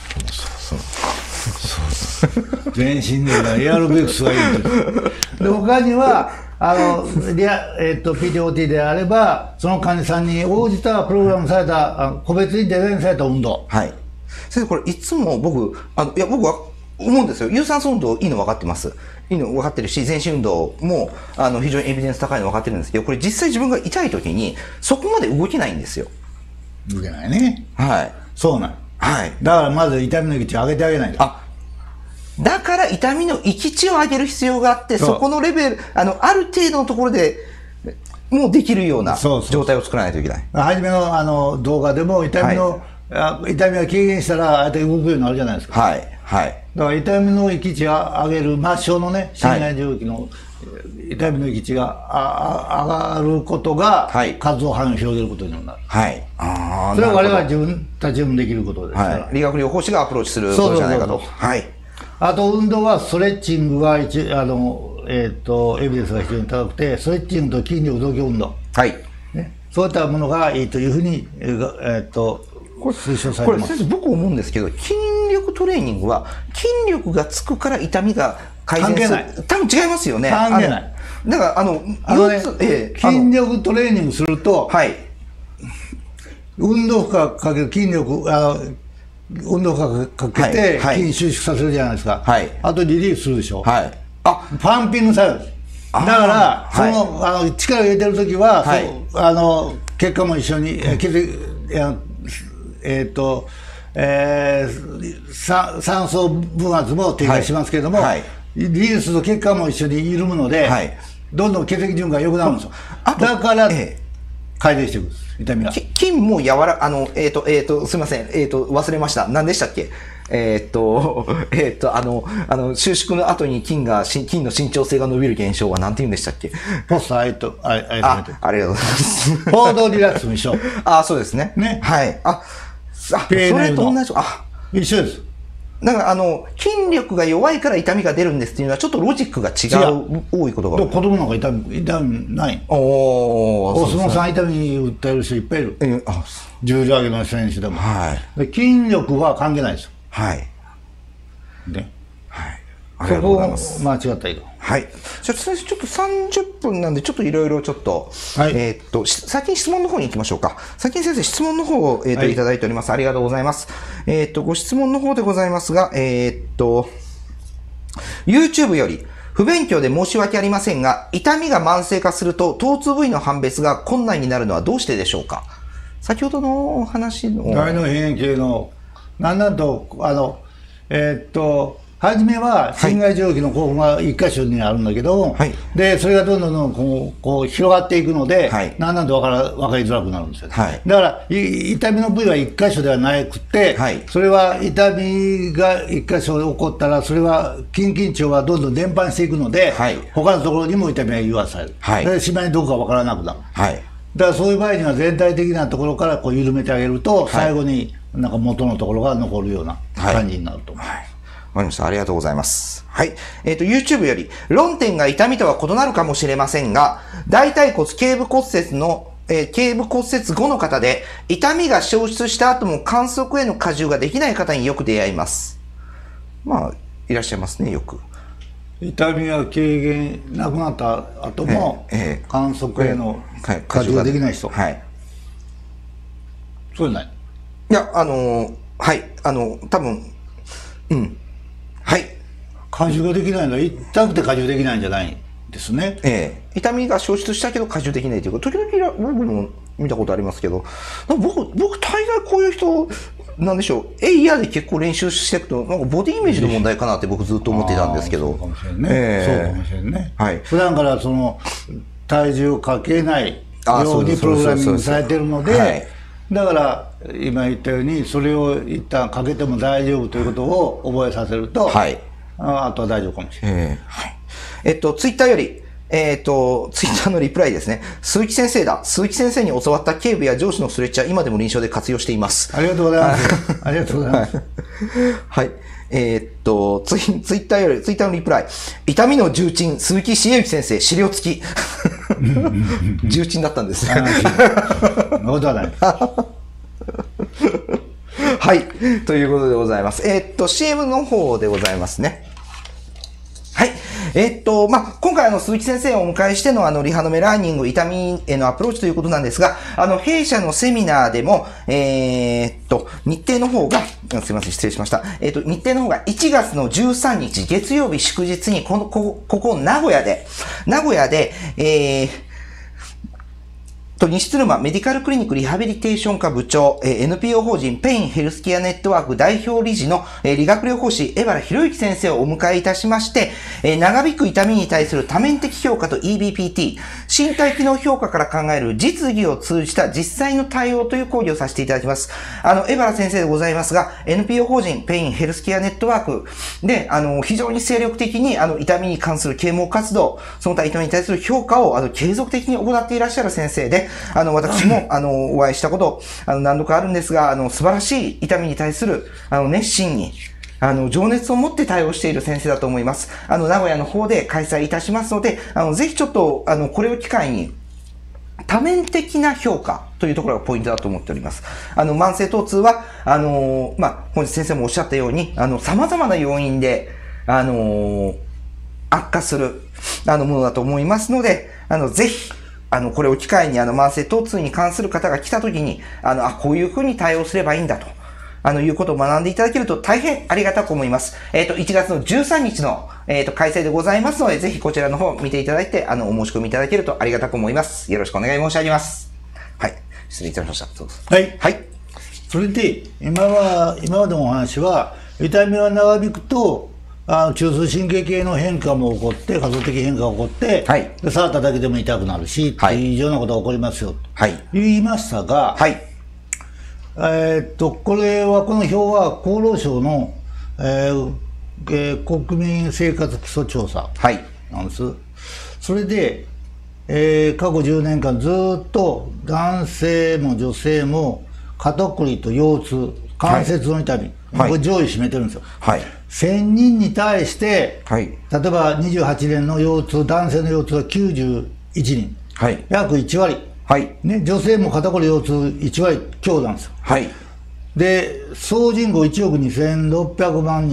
S3: 全身的なエアロビクスがいいと。で、他には、PTOT であれば、その患者さんに応じたプログラムされた、個別にデザインされた運動。
S2: 先生、これいつも僕は思うんですよ。有酸素運動いいの分かってます。いいの分かってるし、全身運動も非常にエビデンス高いの分かってるんですけど、これ実際自分が痛い時にそこまで動けないんですよ。
S3: 動けないね。そうなん。だからまず痛みの閾値を上げてあげないと。
S2: だから痛みの閾値を上げる必要があって、そこのレベル、ある程度のところでもうできるような状態を作らないといけない。
S3: 初めの動画でも痛みが軽減したら、あえて動くようになるじゃないですか。だから痛みの閾値を上げる、末梢のね、心内受容器の痛みの閾値が上がることが、活動範囲を広げることになる。それは我々自分たちでもできることですから。
S2: 理学療法士がアプローチすることじゃないかと。
S3: あと運動はストレッチングがエビデンスが非常に高くて、ストレッチングと筋力増強運動、そういったものがいいというふうに、推奨されてます。
S2: これ先生、僕思うんですけど、筋力トレーニングは筋力がつくから痛みが改善する。
S3: 関係ない。
S2: 多分違いますよね。
S3: 関係ない。
S2: だから
S3: 筋力トレーニングすると、運動負荷かける筋力、運動負荷かけて筋収縮させるじゃないですか。あとリリースするでしょ。パンピング作用です。だから、力を入れてるときは、血管も一緒に、酸素分圧も低下しますけれども、リリースと血管も一緒に緩むので、どんどん血液循環が良くなるんですよ。だから、改善していくんです、痛みが。
S2: 筋もすみません、忘れました。何でしたっけ？収縮の後に筋の伸長性が伸びる現象は何て言うんでしたっけ？
S3: ポストアイト、
S2: ありがとうございます。
S3: ポードリラックスも一緒。
S2: そうですね。それと同じ。
S3: 一緒です。
S2: だから筋力が弱いから痛みが出るんですっていうのはちょっとロジックが違う、多いことが。
S3: 子供なんか痛みない。お相撲さん痛み訴える人いっぱいいる。重量挙げの選手でも。筋力は関係ないですよ。 ね。
S2: はい。ありがとうございます。
S3: そこを間違ったらいいの。
S2: はい。じゃあ、先生、ちょっと30分なんで、ちょっといろいろちょっと、
S3: はい、
S2: 先に質問の方に行きましょうか。先に先生、質問の方を、いただいております。ありがとうございます。ご質問の方でございますが、YouTube より、不勉強で申し訳ありませんが、痛みが慢性化すると、疼痛部位の判別が困難になるのはどうしてでしょうか。先ほどの話の。
S3: 大脳変形の、なんと、初めは心外状器の興奮が一箇所にあるんだけど、はい、でそれがどんどんこう広がっていくので、はい、なんと分かりづらくなるんですよ、はい、だから痛みの部位は一箇所ではなくて、はい、それは痛みが一箇所起こったら、それは筋緊張がどんどん伝播していくので、はい、他のところにも痛みが言わされる、はい、でしまいにどこか分からなくなる、はい、だからそういう場合には全体的なところからこう緩めてあげると、はい、最後になんか元のところが残るような感じになると思います。はいはい、
S2: わかりました。ありがとうございます。はい。YouTube より、論点が痛みとは異なるかもしれませんが、大腿骨頸部骨折の、頸部骨折後の方で、痛みが消失した後も観測への荷重ができない方によく出会います。まあ、いらっしゃいますね、よく。
S3: 痛みが軽減なくなった後も、観測への荷重ができない人。はい。そうじゃない？
S2: いや、はい。多分、うん。はい。
S3: 荷重ができないのは痛くて荷重できないんじゃないんですね。
S2: 痛みが消失したけど荷重できないというか、時々僕も見たことありますけど、僕大概こういう人、なんでしょう、エイヤーで結構練習していくと、なんかボディイメージの問題かなって僕ずっと思ってたんですけど。
S3: そうかもしれんね。そうかもしれんね。はい。普段からその体重をかけないようにプログラミングされてるので、だから今言ったようにそれを一旦かけても大丈夫ということを覚えさせると、はい、あとは大丈夫かもしれない。
S2: はい。ツイッターより、ツイッターのリプライですね。鈴木先生だ。鈴木先生に教わった頸部や上肢のストレッチは今でも臨床で活用しています。
S3: ありがとうございます。ありがとうございます。
S2: はい。ツイッターのリプライ。痛みの重鎮、鈴木茂之先生、資料付き。重鎮だったんですね。
S3: そうだね。
S2: はい。ということでございます。CM の方でございますね。はい。今回鈴木先生をお迎えしてのリハ止めラーニング、痛みへのアプローチということなんですが、弊社のセミナーでも、日程の方が、すいません、失礼しました。日程の方が1月の13日、月曜日祝日に、ここ、名古屋で、西鶴間メディカルクリニックリハビリテーション科部長、NPO 法人ペインヘルスケアネットワーク代表理事の、理学療法士江原博之先生をお迎えいたしまして、長引く痛みに対する多面的評価と EBPT、身体機能評価から考える実技を通じた実際の対応という講義をさせていただきます。江原先生でございますが、NPO 法人ペインヘルスケアネットワークで、非常に精力的に、痛みに関する啓蒙活動、その他痛みに対する評価を、継続的に行っていらっしゃる先生で、私も、お会いしたこと、何度かあるんですが、素晴らしい痛みに対する、熱心に、情熱を持って対応している先生だと思います。名古屋の方で開催いたしますので、ぜひちょっと、これを機会に、多面的な評価というところがポイントだと思っております。慢性疼痛は、本日先生もおっしゃったように、様々な要因で、悪化する、ものだと思いますので、ぜひ、これを機会に慢性疼痛に関する方が来たときに、こういうふうに対応すればいいんだと、いうことを学んでいただけると大変ありがたく思います。1月の13日の、開催でございますので、ぜひこちらの方を見ていただいて、お申し込みいただけるとありがたく思います。よろしくお願い申し上げます。はい。失礼いたしました。
S3: はい。はい。それで、今までのお話は、痛みが長引くと、中枢神経系の変化も起こって、可塑的変化が起こって、はい、で触っただけでも痛くなるし、はい、っていうようなことが起こりますよ、はい、言いましたが、はい、この表は厚労省の、国民生活基礎調査なんです。はい、それで、過去10年間ずっと男性も女性も肩こりと腰痛、関節の痛み、はい、これ上位占めてるんですよ。はい、1000人に対して、はい、例えば28年の腰痛、男性の腰痛は91人、はい、約1割、はいね、女性も肩こり腰痛1割強なんですよ。はい、で総人口1億2600万人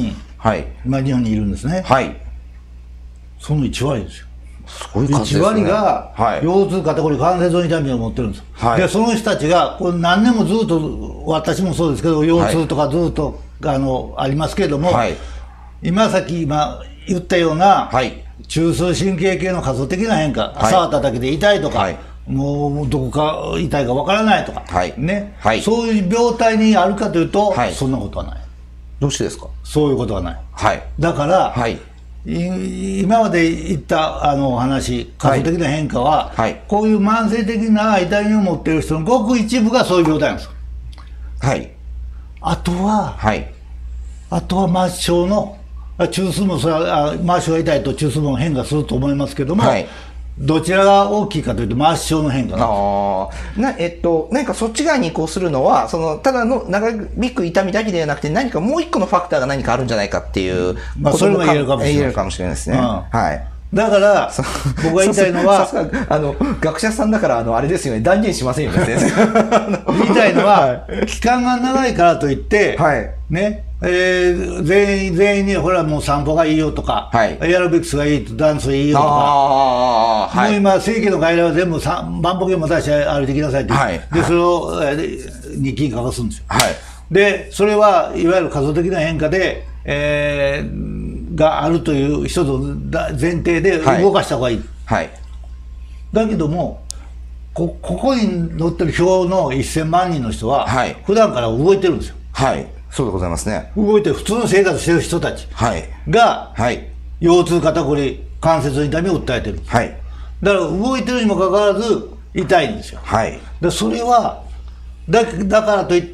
S2: はい。
S3: 今日本にいるんですね。
S2: はい。
S3: その1割ですよ。
S2: すごい数ですね。
S3: 1割が
S2: はい、
S3: 腰痛肩こり関節の痛みを持ってるんですよ。はい、でその人たちがこれ何年もずっと、私もそうですけど、腰痛とかずっと、ありますけれども、はい、今言ったような、はい、中枢神経系の過疎的な変化、はい、触っただけで痛いとか、はい、もうどこか痛いかわからないとか、はい、ね、はい、そういう病態にあるかというと、はい、そんなことはない。
S2: どうしてですか？
S3: そういうことはない。
S2: はい、
S3: だから、はい、今まで言った話、過疎的な変化は、はい、こういう慢性的な痛みを持っている人のごく一部がそういう病態なんです。
S2: はい、
S3: あとは、
S2: はい、
S3: あとは末梢の中枢も、それは末梢が痛いと中枢も変化すると思いますけども、はい、どちらが大きいかというと末梢の変化なんです。
S2: 何かそっち側に移行するのは、ただの長引く痛みだけではなくて、何かもう一個のファクターが何かあるんじゃないかっていう、
S3: それも言えるかもしれない。
S2: 言えるかもしれないですね。はい。
S3: だから、僕が言いたいのは、
S2: 学者さんだから、あれですよね、断言しませんよね、先生。
S3: 言いたいのは、期間が長いからといって、はい、ね、全員に、ほらもう散歩がいいよとか、はい、エアロビクスがいいと、ダンスいいよとか、はい、もう今、正規の外来は全部万歩計も出して歩いてきなさいって、はい、で、それを日記に書かすんですよ。はい、で、それはいわゆる過疎的な変化で、があるという一つの前提で動かした方がいい。はい、だけども、ここに載ってる表の1000万人の人は、はい、普段から動いてるんですよ。
S2: はい。そうでございますね。
S3: 動いて普通の生活してる人たちが、はい、腰痛、肩こり、関節の痛みを訴えてる。はい。だから動いてるにもかかわらず痛いんですよ。はい。それは、だからといって、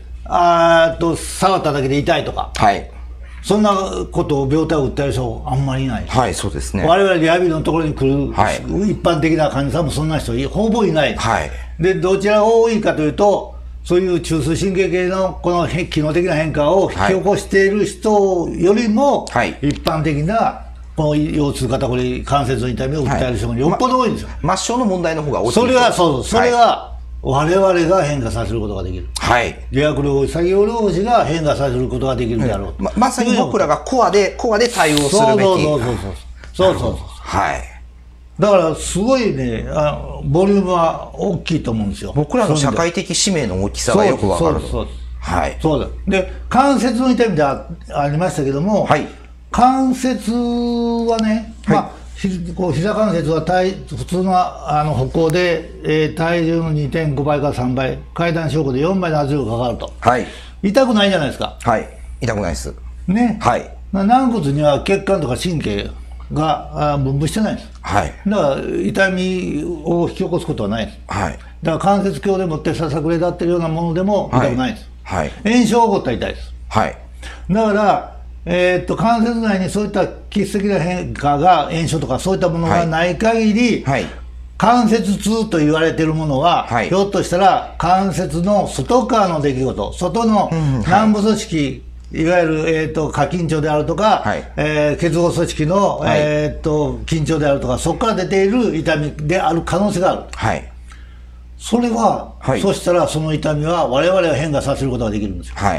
S3: 触っただけで痛いとか。はい。そんなことを病態を訴える人はあんまりいないです。
S2: はい、そうですね。
S3: 我々リハビリのところに来る、はい、一般的な患者さんもそんな人ほぼいないです。はい。で、どちらが多いかというと、そういう中枢神経系のこの機能的な変化を引き起こしている人よりも、はい、一般的なこの腰痛、肩こり、関節の痛みを訴える人がよっぽど多いんですよ。
S2: 末梢の問題の方が大きい。
S3: それが、そう、それが我々が変化させることができる。はい。理学療法士、作業療法士が変化させることができるであろう。
S2: まさに僕らがコアで対応するべき。
S3: そう。はい。だからすごいね、ボリュームは大きいと思うんですよ。
S2: 僕らの社会的使命の大きさがよくわかる。そう。
S3: はい。そうだ。で、関節の痛みでありましたけども、はい、関節はね、膝関節は普通の歩行で、体重の 2.5 倍から3倍、階段昇降で4倍の圧力がかかると。はい。痛くないじゃないですか。
S2: はい。痛くないです。
S3: ね。はい。軟骨には血管とか神経が分布してないんです。はい。だから痛みを引き起こすことはないです。はい。だから関節鏡でもってささくれ立ってるようなものでも痛くないです。はい。炎症が起こったら痛いです。はい。だから、関節内にそういった基質的な変化が炎症とかそういったものがない限り、はい、関節痛と言われているものは、はい、ひょっとしたら関節の外側の出来事、外の軟部組織、いわゆる、過緊張であるとか、はい、結合組織の、はい、緊張であるとか、そこから出ている痛みである可能性がある。はい、それは、はい、そしたらその痛みは我々が変化させることができるんですよ。はい、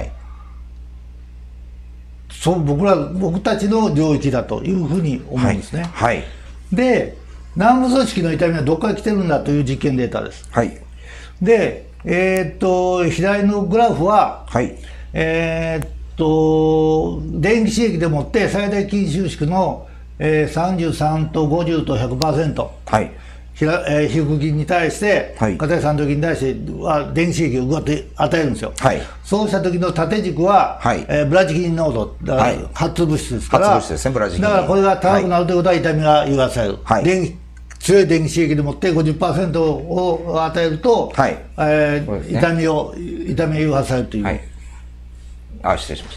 S3: 僕たちの領域だというふうに思うんですね。はいはい、で、軟部組織の痛みはどこから来てるんだという実験データです。はい、で、左のグラフは、はい、電気刺激でもって最大筋収縮の、33と50と 100%、はい、皮膚筋に対して、はい、片井三頭筋に対して電気刺激をぐわっと与えるんですよ。はい、そうした時の縦軸は、はい、ブラジキン濃度、はい、発物質ですから、発物質ですね、ブラジキン。だからこれが高くなるということは痛みが誘発される。はい、強い電気刺激でもって 50% を与えると、はい、痛みを誘発されるという。はい、
S2: 失礼しました。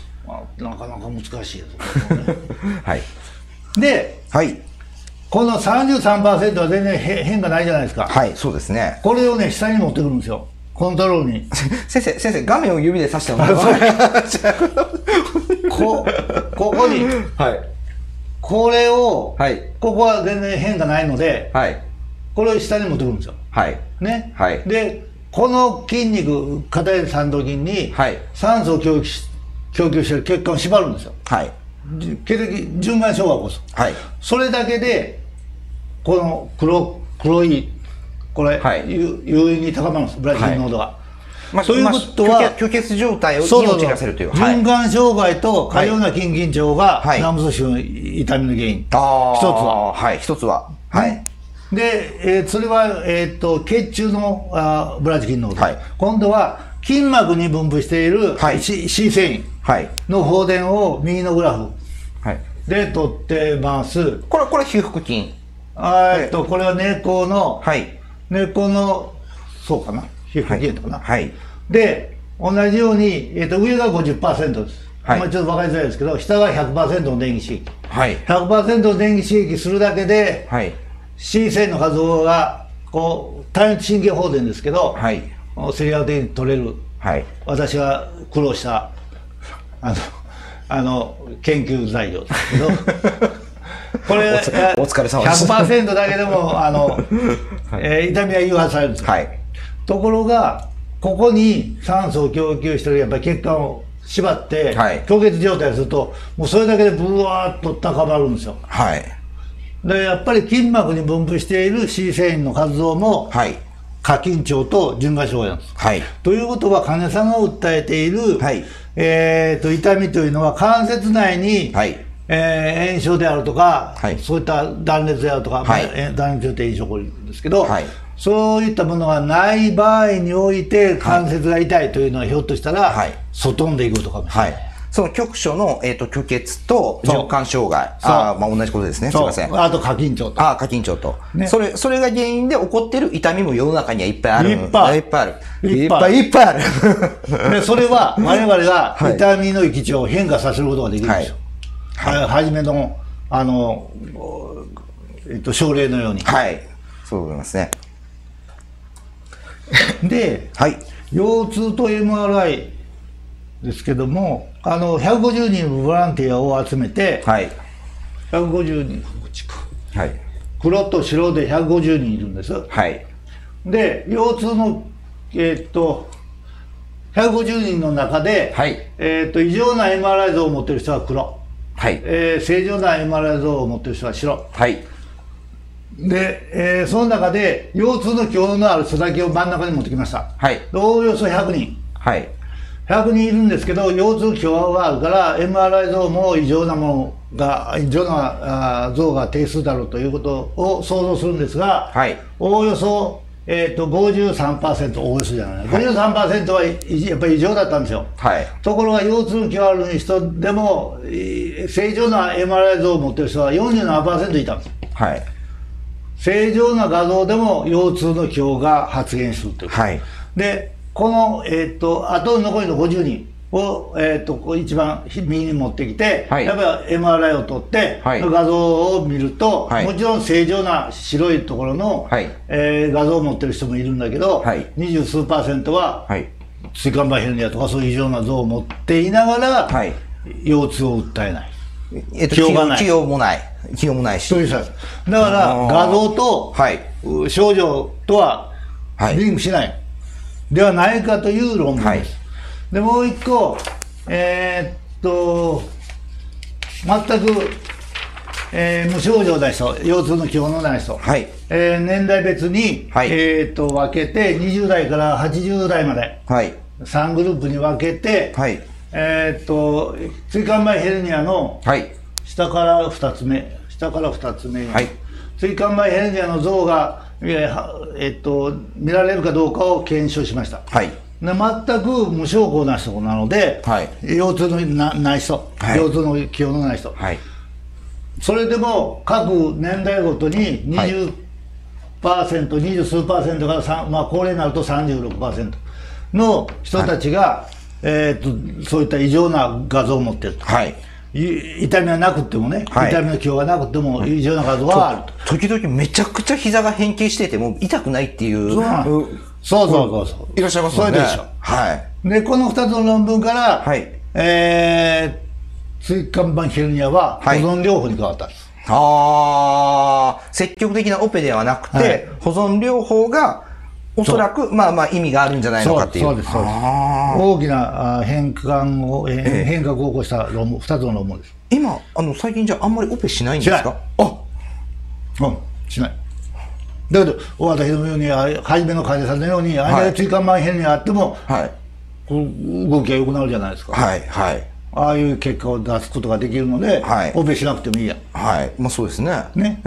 S3: なかなか難しいです、ね。はい。で、はい。この 33% は全然変化ないじゃないですか。
S2: はい、そうですね。
S3: これをね、下に持ってくるんですよ。コントロールに。
S2: 先生、画面を指で指してもらって
S3: ここに、はい。これを、はい。ここは全然変化ないので、はい。これを下に持ってくるんですよ。はい。ね。はい。で、この筋肉、片井三頭筋に、はい。酸素を供給している血管を縛るんですよ。はい。 血液循環障害を起こす、
S2: はい、
S3: それだけでこの黒いこれ、はい、優位に高まるんです、ブラジル濃度が。
S2: まあ、ということは、虚血状態を陥らせるという。
S3: 循環障害と過剰な筋緊張が軟組織の痛みの原因。一つは。
S2: はい、一つは。はい。
S3: で、それは、血中のブラジル濃度。はい、今度は、筋膜に分布している C 繊維の放電を右のグラフで取ってます。
S2: これ、皮腹筋。
S3: これは根っこの、根っこの、そうかな。皮膚筋とかな、はい、で同じように、上が 50% です、はい、ちょっと分かりづらいですけど、下が 100% の電気刺激、はい、100% の電気刺激するだけで、はい、C 線の活動がこう単一神経放電ですけど、はい、セリアル的に取れる、はい、私が苦労した研究材料ですけどこれ
S2: お疲れ様です
S3: 100% だけでも痛みは誘発されるんですよ、はい、ところがここに酸素を供給してるやっぱり血管を縛って、はい、虚血状態するともうそれだけでブワーッと高まるんですよ、はい、でやっぱり筋膜に分布している C 繊維の活動も、はい、過緊張と循環障害なんです、はい、ということは金さんが訴えている、はい、痛みというのは関節内に、はい、炎症であるとか、はい、そういった断裂であるとか、はい、断裂って炎症起こるんですけど、はい、そういったものがない場合において関節が痛いというのはひょっとしたら、はい、外んでいくことかもしれない、はい、
S2: その局所の、虚血と循環障害、同じことですね、すみません。
S3: あと過緊張と。
S2: 過緊張と、ね、それが原因で起こっている痛みも世の中にはいっぱいある。いっぱいある。
S3: で、それは我々が痛みの域値を変化させることができるんですよ。はい。はじめの、症例のように。
S2: はい。そう思いますね。
S3: で、はい、腰痛と MRI ですけども、150人のボランティアを集めて、はい、150人、はい、黒と白で150人いるんです。はい、で、腰痛の、150人の中で、はい、異常な MRI 像を持っている人は黒、はい、正常な MRI 像を持っている人は白。はい、で、その中で腰痛の強のある人だけを真ん中に持ってきました。はい、おおよそ100人。はい、100人いるんですけど、腰痛強があるから MRI 像も異常な像が定数だろうということを想像するんですが、はい、おおよそ、53%、おおよそじゃない、53% はやっぱり異常だったんですよ。はい、ところが腰痛の強ある人でも正常な MRI 像を持っている人は 47% いたんです。はい、正常な画像でも腰痛の強が発現するという。はい、で、この、あと残りの50人を、一番右に持ってきて、はい、やっぱり MRI を取って、はい、画像を見ると、はい、もちろん正常な白いところの、はい、画像を持ってる人もいるんだけど、はい、20数%は、はい、椎間板ヘルニアとかそういう異常な像を持っていながら、はい、腰痛を訴えない。
S2: 気用もないし。
S3: だから画像と症状とはリンクしない、ではないかという論文です。はい、でもう一個、全く、無症状な人、腰痛の気泡のない人、はい、年代別に、はい、分けて20代から80代まで、はい、3グループに分けて、はい、椎間板ヘルニアの下から2つ目、はい、椎間板ヘルニアの像が、見られるかどうかを検証しました。はい、で全く無症候な人なので、はい、腰痛のない人、はい、腰痛の気泡のない人、はい、それでも各年代ごとに 20%、はい、20数%から高齢になると 36% の人たちが、はい、そういった異常な画像を持っていると。はい、痛みはなくてもね、はい、痛みの気泡がなくても異常な画像があると。
S2: 時々めちゃくちゃ膝が変形してても痛くないっていう。
S3: そう
S2: いらっしゃいますよね。
S3: それでしょ。はい。で、この2つの論文から、はい、椎間板ヘルニアは保存療法に変わったんです。
S2: はい、積極的なオペではなくて、はい、保存療法がおそらく、まあまあ意味があるんじゃないのかっていう。
S3: そうです、そうです。大きな変革を起こした2つの論文です。
S2: 今、最近じゃあんまりオペしないんですか？
S3: しない。だけど、私のように、初めの患者さんのように、間で椎間板ヘルニアあっても、動きが良くなるじゃないですか。ああいう結果を出すことができるので、オペしなくてもいいや。
S2: まあそうですね。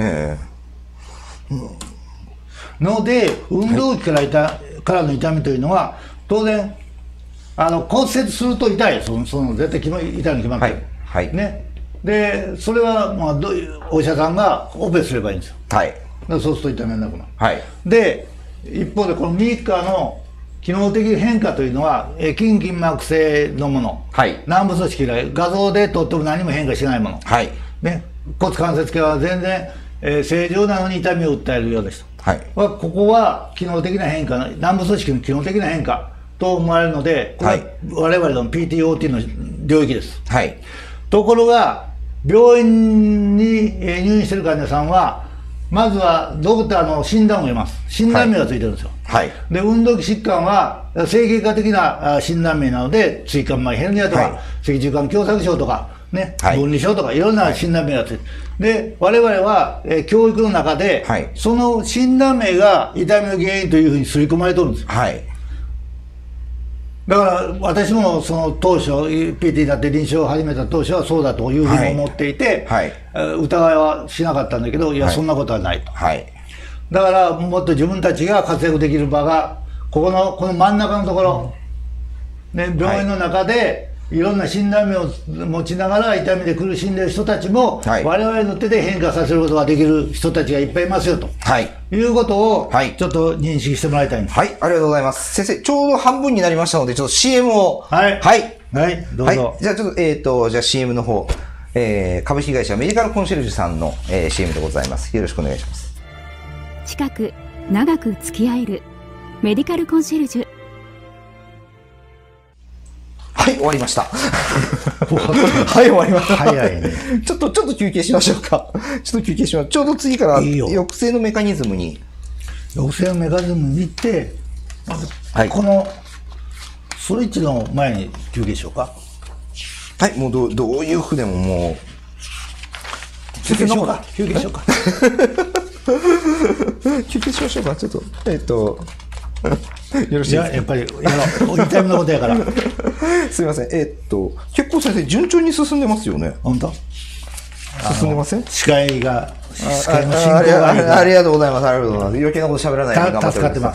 S3: ので、運動器からの痛みというのは、当然、骨折すると痛い、絶対痛いの決まってる。ね。で、それは、まあ、お医者さんがオペすればいいんですよ。そうすると痛みがなくなる。で、一方で、この右側の機能的変化というのは、筋筋膜性のもの、軟部組織が画像でとっても何も変化しないもの、ね、骨関節系は全然、正常なのに痛みを訴えるような人、ここは機能的な変化、軟部組織の機能的な変化と思われるので、これは我々の PTOT の領域です。ところが、病院に入院している患者さんは、まずはドクターの診断を得ます。診断名がついてるんですよ。で、運動器疾患は整形化的な診断名なので、椎間板ヘルニアとか、脊柱管狭窄症とか、ね、分離症とか、いろんな診断名がついてる。で、我々は、教育の中で、その診断名が痛みの原因というふうに刷り込まれてるんですよ。だから私もその当初 PT になって臨床を始めた当初はそうだというふうに思っていて、疑いはしなかったんだけど、いやそんなことはないと。だからもっと自分たちが活躍できる場がこの真ん中のところ、ね、病院の中でいろんな診断名を持ちながら痛みで苦しんでいる人たちも、我々の手で変化させることができる人たちがいっぱいいますよと、いうことをちょっと認識してもらいたいんです。
S2: ありがとうございます。先生、ちょうど半分になりましたので、ちょっと CM を。
S3: どうぞ。
S2: じゃあちょっと、じゃあ CM の方、株式会社メディカルコンシェルジュさんの、CM でございます。よろしくお願いします。
S1: 近く、長く付き合えるメディカルコンシェルジュ。
S2: 終わりました。終わりました。早いね。ちょっと休憩しましょうか。ちょうど次から抑制のメカニズムに。
S3: 抑制のメカニズムに行って、このスイッチの前に休憩しようか。
S2: もうどういうふうでももう。
S3: 休憩しようか。休憩しよ
S2: うか。ちょっと、よろしいですか？
S3: やっぱり、痛みのことやから。
S2: すみません。結構先生、順調に進んでますよね。
S3: 本当？
S2: 進んでません？
S3: 視界の進行がいい。
S2: ありがとうございます。余計なこと喋らないように頑張っております。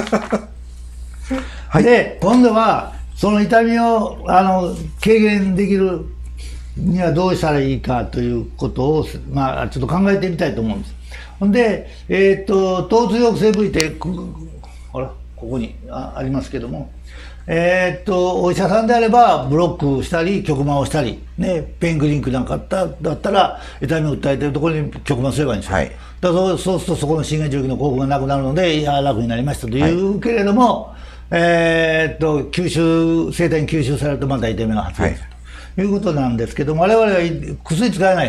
S3: で、今度は、その痛みを、軽減できるにはどうしたらいいかということを、ちょっと考えてみたいと思うんです。ほんで、疼痛抑制部位って、ここにありますけども、お医者さんであればブロックしたり局麻をしたり、ね、ペンクリンクなんかだったら痛みを訴えているところに局麻すればいいんですよ。だからそうするとそこの震源重機の効果がなくなるので、いや楽になりましたというけれども、生体に吸収されるとまた痛みが発生するということなんですけども、我々は薬使えない、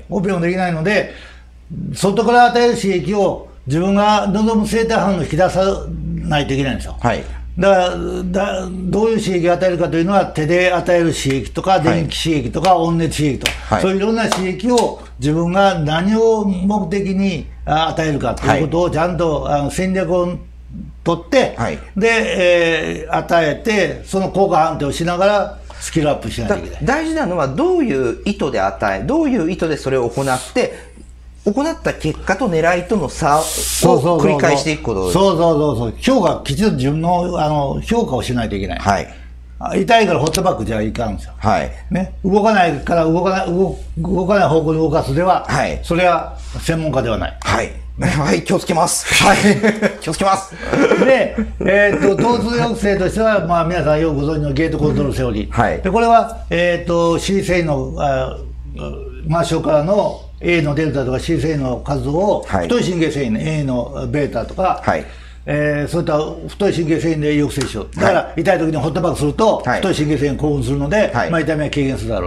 S3: オペもできないので、外から与える刺激を自分が望む生体反応を引き出さないといけないんですよ。だからどういう刺激を与えるかというのは、手で与える刺激とか電気刺激とか温熱刺激と、そういういろんな刺激を自分が何を目的に与えるかということをちゃんと戦略を取って、で、与えてその効果判定をしながらスキルアップしないといけない。
S2: 大事なのはどういう意図でどういう意図でそれを行って行った結果と狙いとの差を繰り返していくことです。
S3: 評価、きちんと自分の評価をしないといけない。痛いからホットバックじゃいかんですよ。ね、動かないから動かない方向に動かすでは、それは専門家ではない。
S2: 気をつけます。気をつけます。
S3: で、疼痛抑制としては、皆さんよくご存知のゲートコントロールセオリー。で、これは、C 線の、末梢からのA のデルタとか C 線の数を、太い神経線 A のベータとか、そういった太い神経線で抑制しよう。だから、痛い時にホットバックすると、太い神経線が興奮するので、痛みは軽減するだろうと。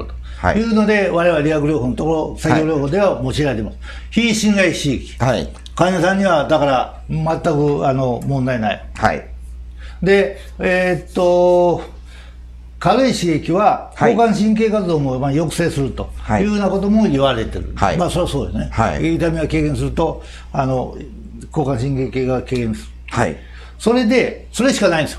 S3: というので、我々理学療法のところ、作業療法では用いられています。非侵害刺激。患者さんには、だから、全く問題ない。で、軽い刺激は交感神経活動も抑制するというようなことも言われてる。それはそうですね。痛みが軽減すると、交感神経系が軽減する。それしかないんですよ。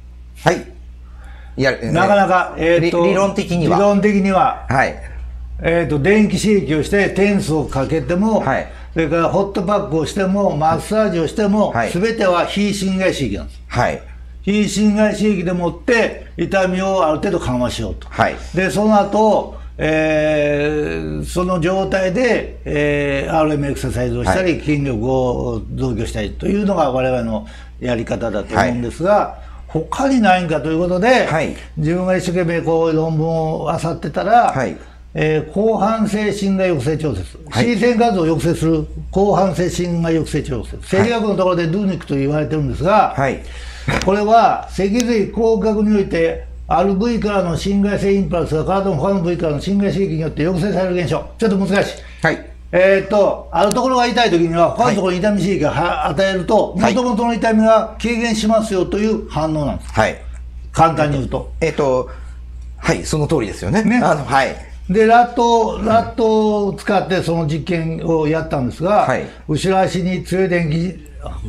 S3: なかなか、
S2: 理論的に
S3: は、電気刺激をして点数をかけても、それからホットパックをしても、マッサージをしても、すべては非侵害刺激なんです。非侵害刺激でもって痛みをある程度緩和しようと。で、その後、その状態で、RM エクササイズをしたり、筋力を増強したりというのが我々のやり方だと思うんですが、他にないんかということで、自分が一生懸命こう論文を漁ってたら、広汎性侵害抑制調節、視線活動を抑制する広汎性侵害抑制調節、生理学のところでドゥニックと言われてるんですが、これは脊髄広角においてある部位からの侵害性インパルスが体の他の部位からの侵害刺激によって抑制される現象。ちょっと難しい。あるところが痛いときには他のところに痛み刺激を与えると、もともとの痛みが軽減しますよという反応なんです。簡単に言うと。
S2: その通りですよね。
S3: で、ラットを使ってその実験をやったんですが、後ろ足に強い電気、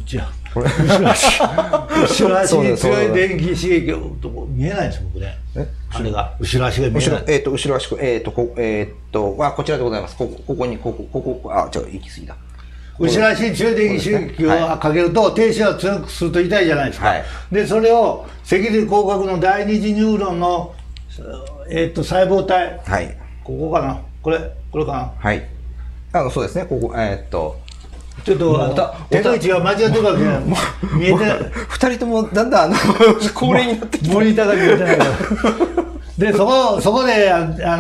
S3: 後ろ足に強い電気刺激を、見えないんですよ、僕ね。あれが、後ろ足が見えない。
S2: 後ろ足、こちらでございます。ここ、行き過ぎだ。
S3: 後ろ足に強い電気刺激をかけると、停止を強くすると痛いじゃないですか。で、それを脊髄広角の第二次ニューロンの、細胞体。ここかな、これか
S2: な。そうですね、ここ、
S3: ちょっと手の位置が間違ってるかもしれない。見えてない。
S2: 二人ともだんだん高齢になってきて。
S3: モニターが見えてないから。で、そこで、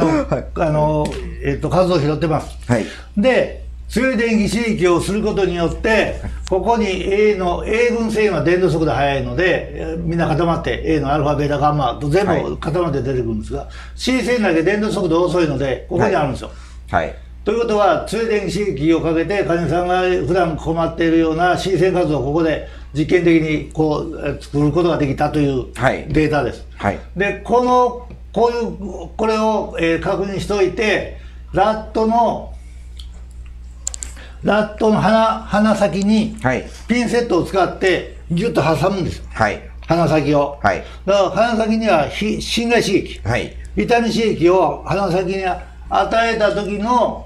S3: 数を拾ってます。で、強い電気刺激をすることによって、ここに A 群線は伝導速度速いので、みんな固まって、A のアルファ、ベータ、ガンマと全部固まって出てくるんですが、C 線だけ伝導速度遅いので、ここにあるんですよ。ということは、強い電気刺激をかけて、患者さんが普段困っているような C 線活動をここで実験的に作ることができたというデータです。で、これを確認しておいて、ラットの鼻先にピンセットを使ってギュッと挟むんですよ。鼻先を。だから鼻先には侵害刺激、痛み刺激を鼻先に与えた時の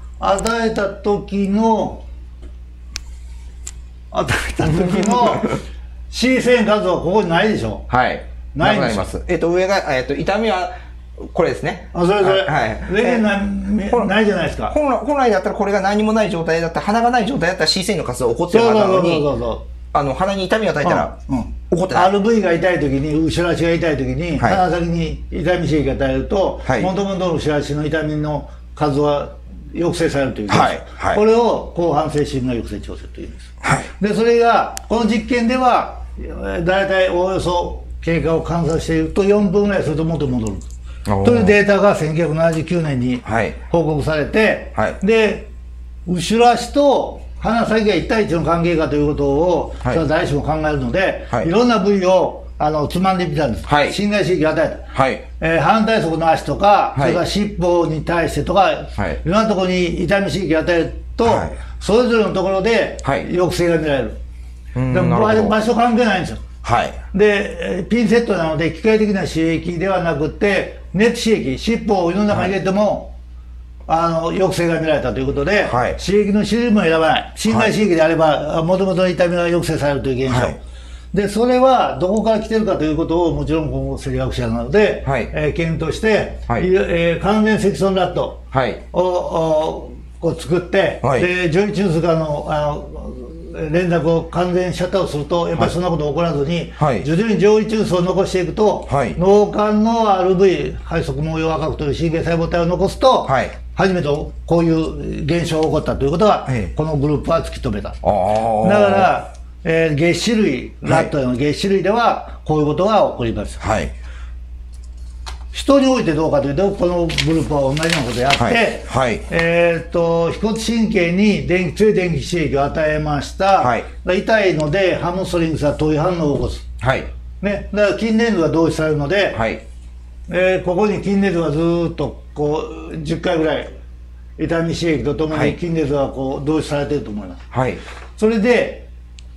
S3: C 線活動はここにないでしょ。ないんです。
S2: 上が、痛みはこれですね。
S3: それ。上ないじゃないですか。
S2: 本来だったらこれが何もない状態だったら、鼻がない状態だったら C 線の活動が起こってるはずなのに、鼻に痛みを与えたら起こってない。
S3: RV が痛い時に、後ろ足が痛い時に、鼻先に痛み刺激を与えると、もともとの後ろ足の痛みの数は抑制されるということです。これを広汎性侵害抑制調整というんです。で、それが、この実験では、だいたいおおよそ経過を観察していると4分ぐらいすると元に戻るというデータが1979年に報告されて、で、後ろ足と鼻先が1対1の関係かということを、それは誰しも考えるので、いろんな部位をつまんでみたんです。侵害刺激を与えた。反対側の足とか、それから尻尾に対してとか、いろんなところに痛み刺激を与えると、それぞれのところで抑制が見られる。場所関係ないんですよ。で、ピンセットなので、機械的な刺激ではなくて、熱刺激、尻尾を胃の中に入れても、抑制が見られたということで、刺激の種類も選ばない。侵害刺激であれば、もともとの痛みが抑制されるという現象。で、それはどこから来てるかということを、もちろん今後生理学者なので、検討して、完全積損ラットを作って、で、上位中枢からの連絡を完全シャッターをすると、やっぱりそんなこと起こらずに、徐々に上位中枢を残していくと、脳幹のある部位、肺側毛葉核という神経細胞体を残すと、初めてこういう現象が起こったということが、このグループは突き止めた。だから、月種類、ラットの月種類では、こういうことが起こります。 人においてどうかというと、このグループは同じようなことをやって、
S2: はい。
S3: 腓骨神経に強い電気刺激を与えました。
S2: はい。
S3: 痛いので、ハムストリングスは投与反応を起こす。
S2: はい。
S3: ね。だから筋電図が同時されるので、
S2: はい。
S3: ここに筋電図がずーっとこう10回ぐらい痛み刺激とともに筋電図がこう同時されていると思います。
S2: はい。
S3: それで、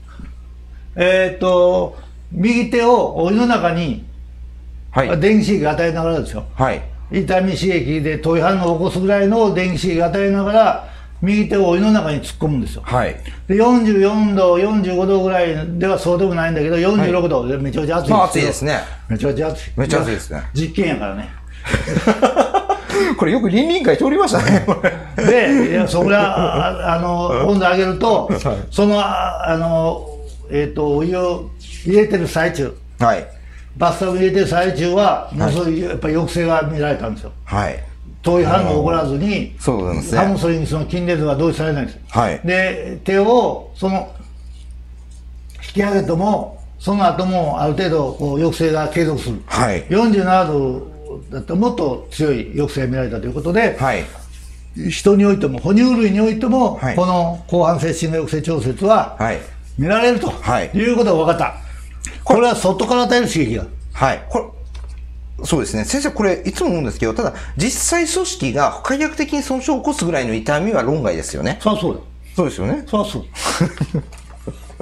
S3: 右手をお湯の中に、
S2: はい。
S3: 電気刺激を与えながらですよ。
S2: はい。
S3: 痛み刺激で投与反応を起こすぐらいの電気刺激を与えながら、右手をお湯の中に突っ込むんですよ。
S2: はい。
S3: で、44度、45度ぐらいではそうでもないんだけど、46度でめちゃめちゃ暑いですよ。
S2: まあ暑いですね。
S3: めちゃめちゃ暑い。
S2: めっちゃ暑いですね。
S3: 実験やからね。
S2: これよく倫理委員会通りましたね、これ。
S3: で、いや、そこら、温度上げると、その、お湯を入れてる最中、
S2: はい。
S3: バスタブ入れてる最中は、もうそういうやっぱり抑制が見られたんですよ。
S2: はい。
S3: 投与反応起こらずに、
S2: そうなんですね。
S3: ハムストリングスの筋電図が同時されないんですよ。
S2: はい。
S3: で、手を、引き上げても、その後もある程度こう抑制が継続する。
S2: はい。
S3: 47度だったらもっと強い抑制が見られたということで、
S2: はい。
S3: 人においても、哺乳類においても、
S2: はい、
S3: この広汎性心外抑制調節は、見られると、
S2: はい、
S3: いうことが分かった。これは外から与える刺激が。
S2: はい。そうですね。先生、これ、いつも思うんですけど、ただ、実際組織が不可逆的に損傷を起こすぐらいの痛みは論外ですよね。
S3: そうそうだ。
S2: そうですよね。
S3: そうそう。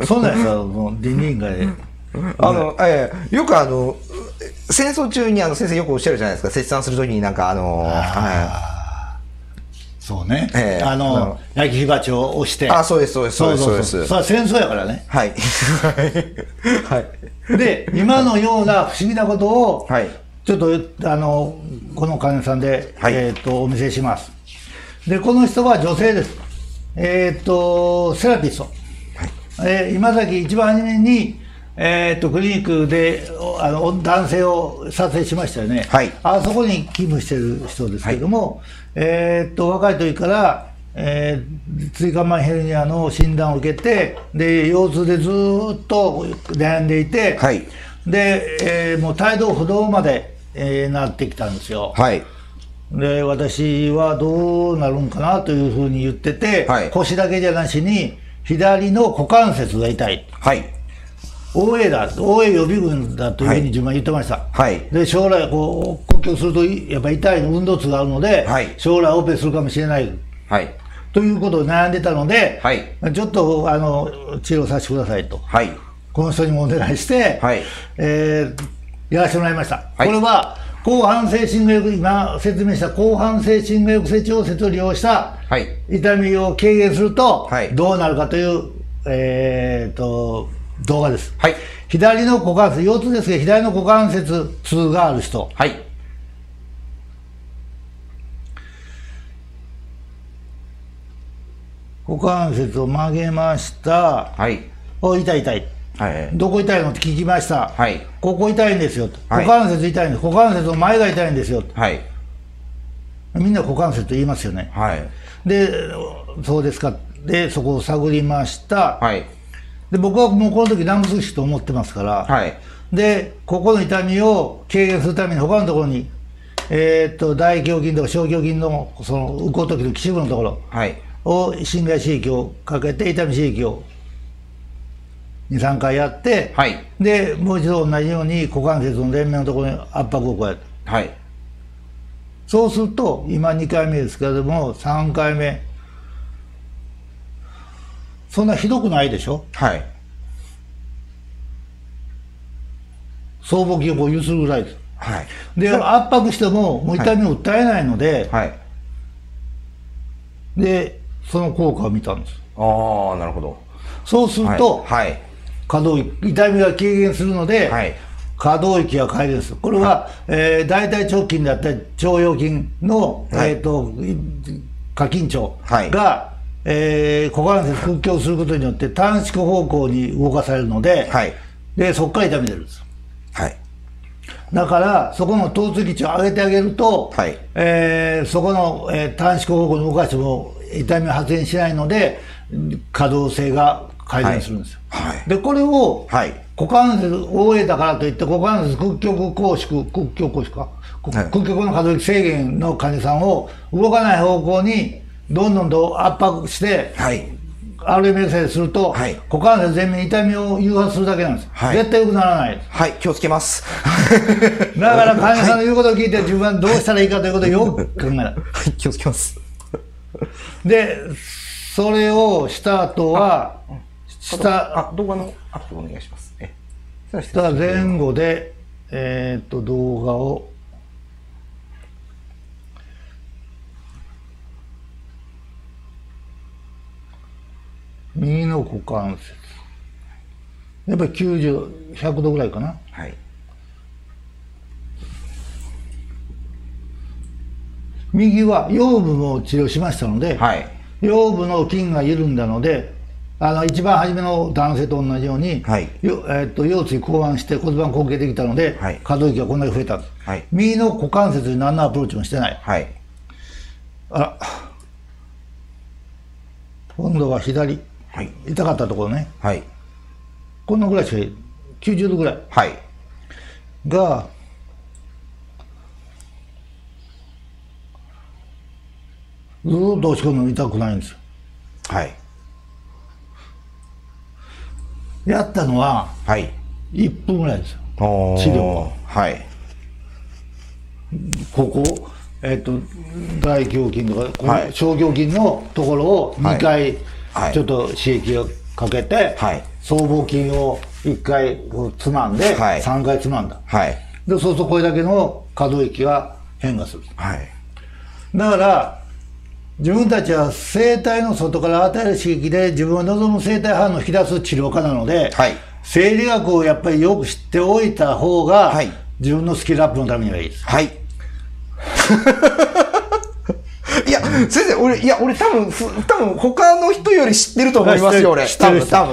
S3: そんなんやさ、もう、倫理委員会で。
S2: よく戦争中に先生よくおっしゃるじゃないですか。切断するときになんか
S3: そうね。焼き火鉢を押して。
S2: あ、そうです、そうです、そうです、そうです。
S3: それは戦争やからね。
S2: はい。
S3: はい。で、今のような不思議なことを、
S2: はい。
S3: ちょっと、この患者さんで、
S2: はい、
S3: お見せします。で、この人は女性です。セラピスト。はい。今崎一番初めに、クリニックで男性を撮影しましたよね。
S2: はい。
S3: あそこに勤務している人ですけども、はい、若い時から、椎間板ヘルニアの診断を受けて、で、腰痛でずっと悩んでいて、
S2: はい。
S3: で、もう帯同不動まで、なってきたんですよ。
S2: はい。
S3: で、私はどうなるんかなというふうに言ってて、はい、腰だけじゃなしに、左の股関節が痛い。
S2: はい。
S3: OA だ、OA 予備軍だというふうに自分は言ってました。はい。で、将来、こう、骨折すると、やっぱり痛い運動痛があるので、はい、将来オペするかもしれない。はい。ということを悩んでたので、はい。ちょっと、治療させてくださいと。はい。この人にもお願いして、はい。やらせてもらいました。はい。これは、広汎性心外抑制、今説明した広汎性心外抑制調節を利用した、はい。痛みを軽減すると、はい。どうなるかという、動画です。はい。左の股関節、腰痛ですけど、左の股関節痛がある人。はい。股関節を曲げました。はい。痛い痛い。はい。どこ痛いのって聞きました。はい。ここ痛いんですよ。股関節痛いんです。股関節の前が痛いんですよ。はい。みんな股関節と言いますよね。はい。で、そうですか。で、そこを探りました。はい。で、僕はもうこの時軟骨腫と思ってますから、はい、で、ここの痛みを軽減するために他のところに、大胸筋とか小胸筋のその浮こう時の基支部のところを心外刺激をかけて痛み刺激を2、3回やって、はい、で、もう一度同じように股関節の連綿のところに圧迫を加える。はい、そうすると、今2回目ですけれども、3回目、そんなひどくないでしょ。はい。僧帽筋をこう揺するぐらいです。はい。で、圧迫しても、もう痛みを訴えないので、はい。で、その効果を見たんです。ああ、なるほど。そうすると、はい。可動域、痛みが軽減するので、はい。可動域が改善する。これは、大腿直筋だったり、腸腰筋の、はい、過緊張が、はい、股関節屈強することによって短縮方向に動かされるので、はい、でそこから痛み出るんです。はい、だからそこの頭椎基地を上げてあげると、はい、そこの、短縮方向に動かしても痛みは発現しないので可動性が改善するんですよ。はい、でこれを、はい、股関節 OA だからといって股関節屈強拘縮か屈曲の可動域制限の患者さんを動かない方向にどんどんと圧迫して、
S2: はい、
S3: RMA エクササイズすると、はい、股関節全面に痛みを誘発するだけなんです、はい、絶対良くならないです。
S2: はい、気をつけます。
S3: だから患者さんの言うことを聞いて自分はどうしたらいいかということをよく考えない。
S2: はい、気をつけます。
S3: で、それをした後は、
S2: 動画のアップお願いします。
S3: したら前後で、動画を、右の股関節。やっぱり90、100度ぐらいかな。
S2: はい。
S3: 右は腰部も治療しましたので、はい、腰部の筋が緩んだので、一番初めの男性と同じように、はい、腰椎後腕して骨盤後傾できたので、はい、可動域がこんなに増えた、はい、右の股関節に何のアプローチもしてない、はい、今度は左、はい、痛かったところね、はい、こんなぐらいしか90度ぐらい、はい、がずっと押し込むの痛くないんですよ。はい。やったのは1分ぐらいですよ、治療は。はい。ここ、大胸筋とか、はい、小胸筋のところを2回ちょっと刺激をかけて、はい、僧帽筋を1回つまんで、はい、3回つまんだ。はい。で、そうするとこれだけの可動域が変化する。はい。だから、自分たちは声帯の外から与える刺激で自分が望む声帯反応を引き出す治療家なので、はい、生理学をやっぱりよく知っておいた方が、はい、自分のスキルアップのためにはいいです。はい。
S2: いや、先生、俺多分他の人より知ってると思いますよ、俺。
S3: 知って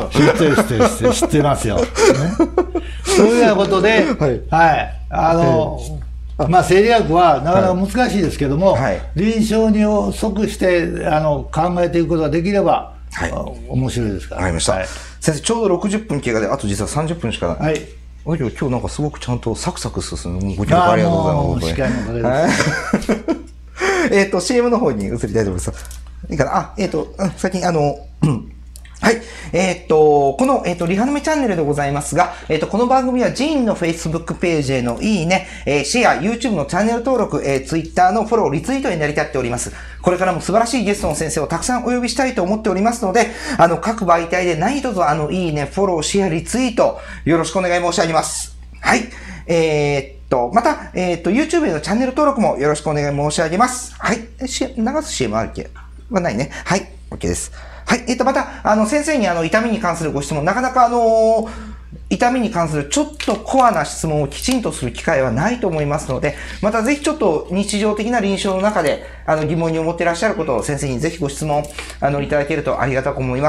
S3: ますよ。ね、そういうようなことで、はい。まあ、生理学はなかなか難しいですけども、はい、臨床に即して考えていくことができれば、はい、面白いですから。
S2: わかりました。はい、先生、ちょうど60分経過で、あと実は30分しかない。はい。今日なんかすごくちゃんとサクサク進むご記録ありがとうございます。司会のおかげです。CM の方に移りたいと思います。いいかな。先にはい。この、リハナメチャンネルでございますが、この番組はジーンの Facebook ページへのいいね、シェア、YouTube のチャンネル登録、Twitter のフォロー、リツイートになりたっております。これからも素晴らしいゲストの先生をたくさんお呼びしたいと思っておりますので、各媒体で何卒いいね、フォロー、シェア、リツイート、よろしくお願い申し上げます。はい。また、YouTube へのチャンネル登録もよろしくお願い申し上げます。はい。流す CM あるっけはないね。はい。OK です。はい。また、先生に痛みに関するご質問、なかなか痛みに関するちょっとコアな質問をきちんとする機会はないと思いますので、またぜひちょっと日常的な臨床の中で、疑問に思っていらっしゃることを先生にぜひご質問、いただけるとありがたく思います。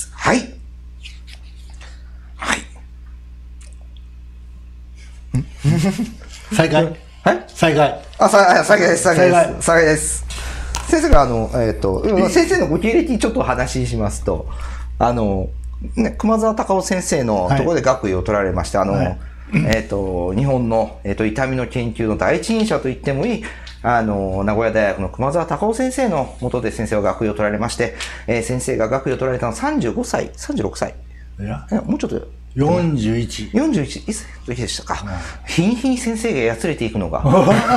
S2: はい。はい。
S3: 再開はい再開。
S2: 再開です。再開です。先生が先生のご経歴ちょっと話しますと、熊沢隆夫先生のところで学位を取られまして、日本の、痛みの研究の第一人者と言ってもいい、名古屋大学の熊沢隆夫先生の下で先生は学位を取られまして、先生が学位を取られたのは35歳、36歳。いや、もうちょっと。
S3: 41。
S2: 41、いつの時でしたか。日に日に先生がやつれていくのが。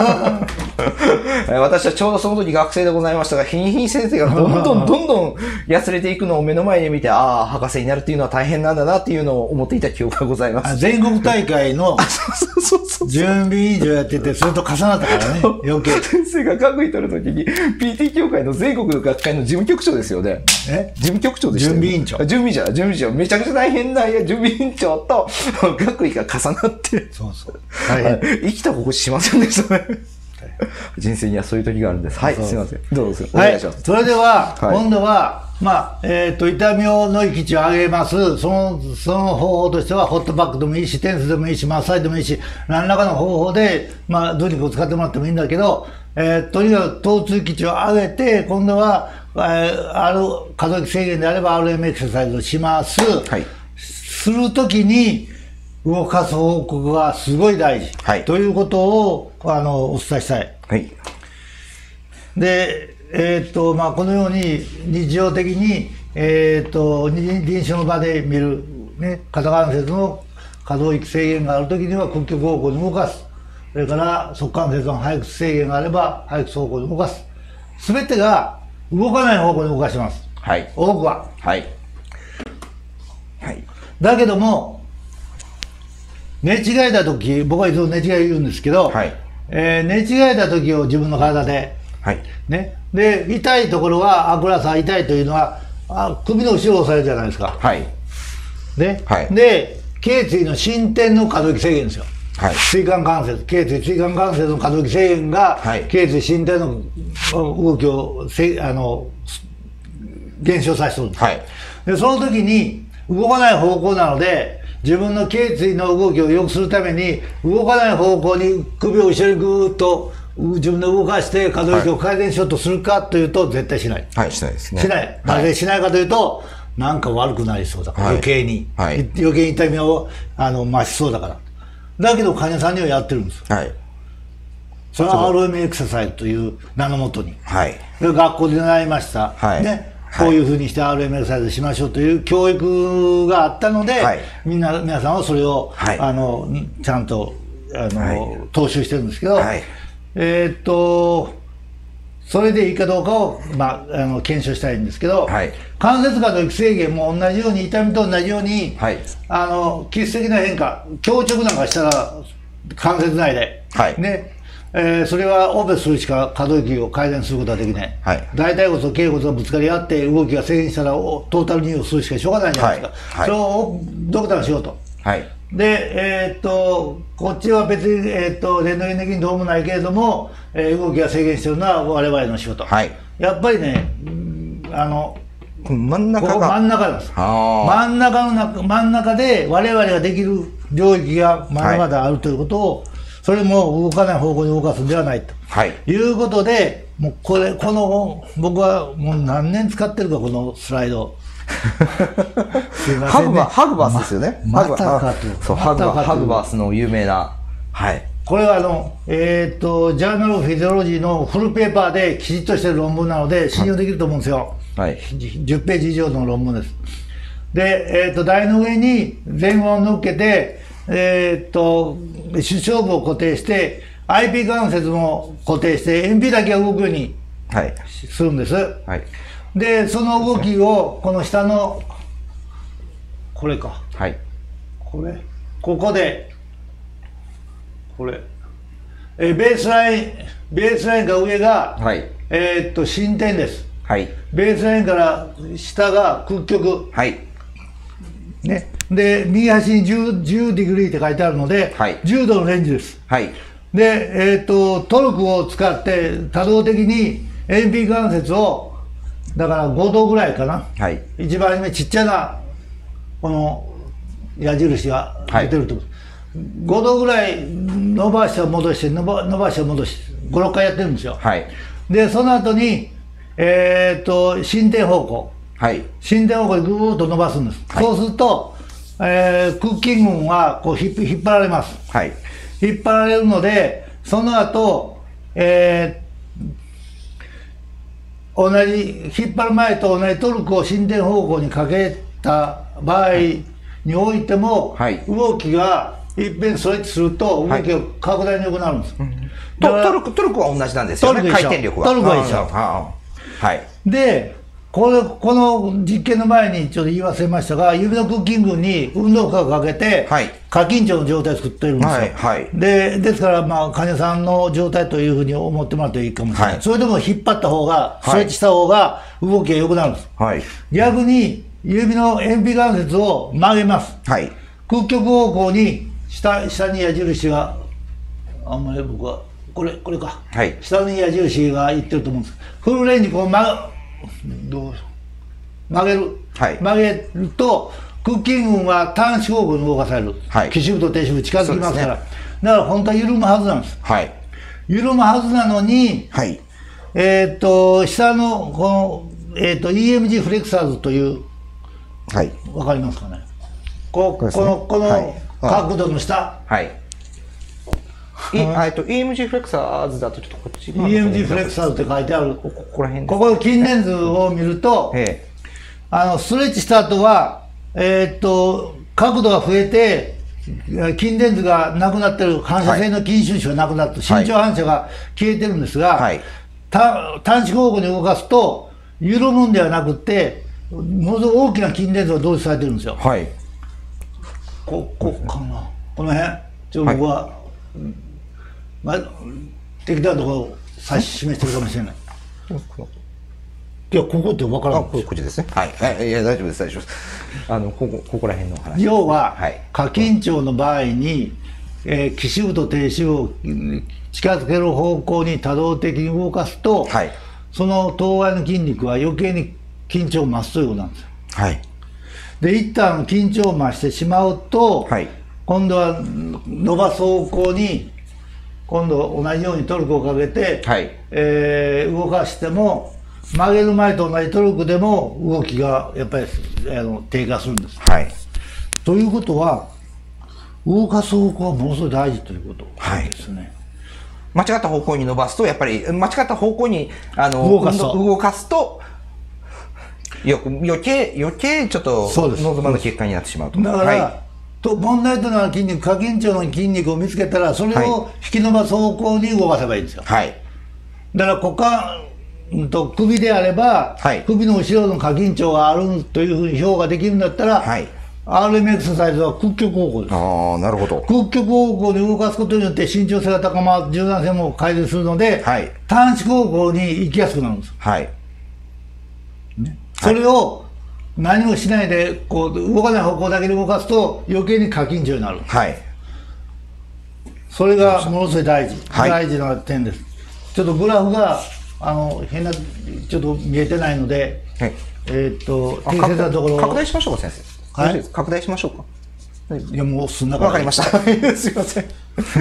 S2: 私はちょうどその時学生でございましたが、日に日に先生がどんどんやつれていくのを目の前で見て、ああ、博士になるっていうのは大変なんだなっていうのを思っていた記憶がございます。
S3: 全国大会の準備以上やってて、それと重なったからね、余計。
S2: 先生が学位取る時に、PT 協会の全国の学会の事務局長ですよね。事務局長でしたよね。
S3: 準備委員長。
S2: 準備長。めちゃくちゃ大変な準備委員長と学位が重なって、
S3: そうそう。
S2: 生きた心地しませんでしたね。人生にはそういう時があるんです。はい、すみません。どうぞ。お願いします。
S3: それでは、今度は、痛みの閾値を上げます。その方法としては、ホットパックでもいいし、テンスでもいいし、マッサージでもいいし、何らかの方法で、ドリンクを使ってもらってもいいんだけど、とにかく疼痛閾値を上げて、今度は、可動域制限であれば RM エクササイズをします。はい。するときに、 動かす方向がすごい大事、
S2: はい、
S3: ということをお伝えしたい。
S2: はい、
S3: で、まあ、このように日常的に、臨床の場で見る、ね、肩関節の可動域制限があるときには屈曲方向に動かす。それから側関節の背屈制限があれば背屈方向に動かす。すべてが動かない方向に動かします。
S2: はい、
S3: 多くは。
S2: はい。はい。
S3: だけども、寝違えたとき、僕はいつも寝違い言うんですけど、
S2: はい、
S3: 寝違えたときを自分の体で、
S2: はい、
S3: ね、で痛いところはアクラさ痛いというのは首の後ろを押さえるじゃないですか。
S2: はい。
S3: ね、
S2: はい、
S3: で頸椎の伸展の可動域制限ですよ。
S2: はい、
S3: 椎間関節、頸椎椎間関節の可動域制限が、
S2: はい、
S3: 頸椎伸展の動きを減少させてるんです。
S2: はい、で
S3: その時に動かない方向なので、自分の頸椎の動きを良くするために動かない方向に首を後ろにぐーっと自分で動かして可動域を改善しようとするかというと絶対しない。
S2: はい、しないですね。
S3: しない。なぜしないかというと、なんか悪くなりそうだから、
S2: はい、
S3: 余計に、
S2: はい、
S3: 余計に痛みを増しそうだから。だけど患者さんにはやってるんですよ。はい。それは ROM エクササイズという名のもとに。はい。学校で習いました。はい。ね。こういうふうにして ROM エクササイズしましょうという教育があったので、はい、皆さんはそれを、はい、ちゃんとはい、踏襲してるんですけど、はい、それでいいかどうかを、まあ、検証したいんですけど、はい、関節可動域制限も同じように、痛みと同じように、はい、基質的な変化、強直なんかしたら関節内で、はい、ね、それはオペするしか可動域を改善することはできない、はい、大腿骨と頸骨がぶつかり合って動きが制限したらトータル入院をするしかしょうがないじゃないですか、はいはい、それをドクターがしようと、はい、で、こっちは別に、レントゲン的にどうもないけれども、動きが制限しているのは我々の仕事、はい、やっぱりね、
S2: 真ん中が
S3: 真ん中なんです。真ん中で我々ができる領域がまだまだあるということを、はい、それも動かない方向に動かすんではないと、はい、いうことで、もうこの僕はもう何年使ってるか、このスライド。
S2: すいませんね、ハグバースですよね。
S3: またかと。
S2: そう、ハグバースの有名な。はい。
S3: これはジャーナル・フィジオロジーのフルペーパーできちっとしてる論文なので信用できると思うんですよ。はい。10ページ以上の論文です。で、台の上に前腕を乗っけて、主張部を固定して、IP 関節も固定して、塩ビだけが動くようにするんです。はい。で、その動きを、この下の、これか。はい。ここで、これ。ベースラインが上が、はい。伸展です。はい。ベースラインから下が屈曲。はい。ね。で、右端に10ディグリーって書いてあるので、はい。10度のレンジです。はい。で、トルクを使って多動的に塩ビ関節を、だから5度ぐらいかな。はい。一番初めちっちゃな、この矢印が出てると思う。はい5度ぐらい伸ばして戻して伸ばして戻して5、6回やってるんですよ。はい、でその後に伸展方向、はい、伸展方向にぐーっと伸ばすんです。はい、そうすると、屈筋群はこう引っ張られます。はい、引っ張られるのでその後、同じ引っ張る前と同じトルクを伸展方向にかけた場合においても、はい、動きがいっぺんストレッチすると動きが格段に良くなるんです。
S2: トルクは同じなんですよね。回転力は。
S3: トルクは一緒。はい。で、この実験の前にちょっと言い忘れましたが、指の屈筋群に運動負荷をかけて、はい、過緊張の状態を作ってるんですよ。はいはい、ですから、まあ、患者さんの状態というふうに思ってもらっていいかもしれない。はい、それでも引っ張った方が、ストレッチした方が動きが良くなるんです。はい、逆に、指の塩ビ関節を曲げます。はい、屈曲方向に下に矢印が、あんまり僕は、これか。はい、下に矢印がいってると思うんです。フルレンジこう曲げる。はい、曲げると、屈筋群は端子方向に動かされる。はい、基支部と低支部近づきますから。ね、だから本当は緩むはずなんです。はい、緩むはずなのに、はい、下の、この、EMG フレクサーズという、はい、わかりますかね。この、はい、 角度の下。
S2: はい。EMG フレクサーズだとちょっとこっち側
S3: EMG フレクサーズって書いてある。
S2: ここら辺
S3: ここの筋電図を見ると、ストレッチした後は、角度が増えて、筋電図がなくなってる、反射性の筋収縮がなくなって、身長反射が消えてるんですが、短縮方向に動かすと、緩むんではなくて、ものすごく大きな筋電図が同時されてるんですよ。
S2: はい。
S3: こかな。この辺、僕は、適当なところを指し示してるかもしれない。いや、ここって分からない。
S2: こっちですね。はい。いや、大丈夫です、大丈夫です。ここら辺の話。
S3: 要は、過緊張の場合に、起支部と低支部を近づける方向に多動的に動かすと、その当該の筋肉は余計に緊張を増すということなんですよ。で、一旦緊張を増してしまうと、今度は伸ばす方向に、今度同じようにトルクをかけて、動かしても、曲げる前と同じトルクでも動きがやっぱり低下するんです。ということは、動かす方向はものすごい大事ということですね。
S2: 間違った方向に伸ばすと、やっぱり間違った方向に動かすと、余計ちょっと望まぬ結果になってしまうと。
S3: だから、問題となる筋肉、過緊張の筋肉を見つけたら、それを引き伸ばす方向に動かせばいいんですよ。だから股間と首であれば、首の後ろの過緊張があるというふうに評価できるんだったら、RM エクササイズは屈曲方向です。
S2: なるほど。
S3: 屈曲方向に動かすことによって伸長性が高まる、柔軟性も改善するので、短縮方向に行きやすくなるんです。それを何もしないで動かない方向だけで動かすと余計に過緊張になる。それがものすごい大事な点です。ちょっとグラフが変なちょっと見えてないので、適切なところを
S2: 拡大しましょうか、先生。拡大しましょうか。
S3: いや、もうすんな
S2: わかりました。すいません。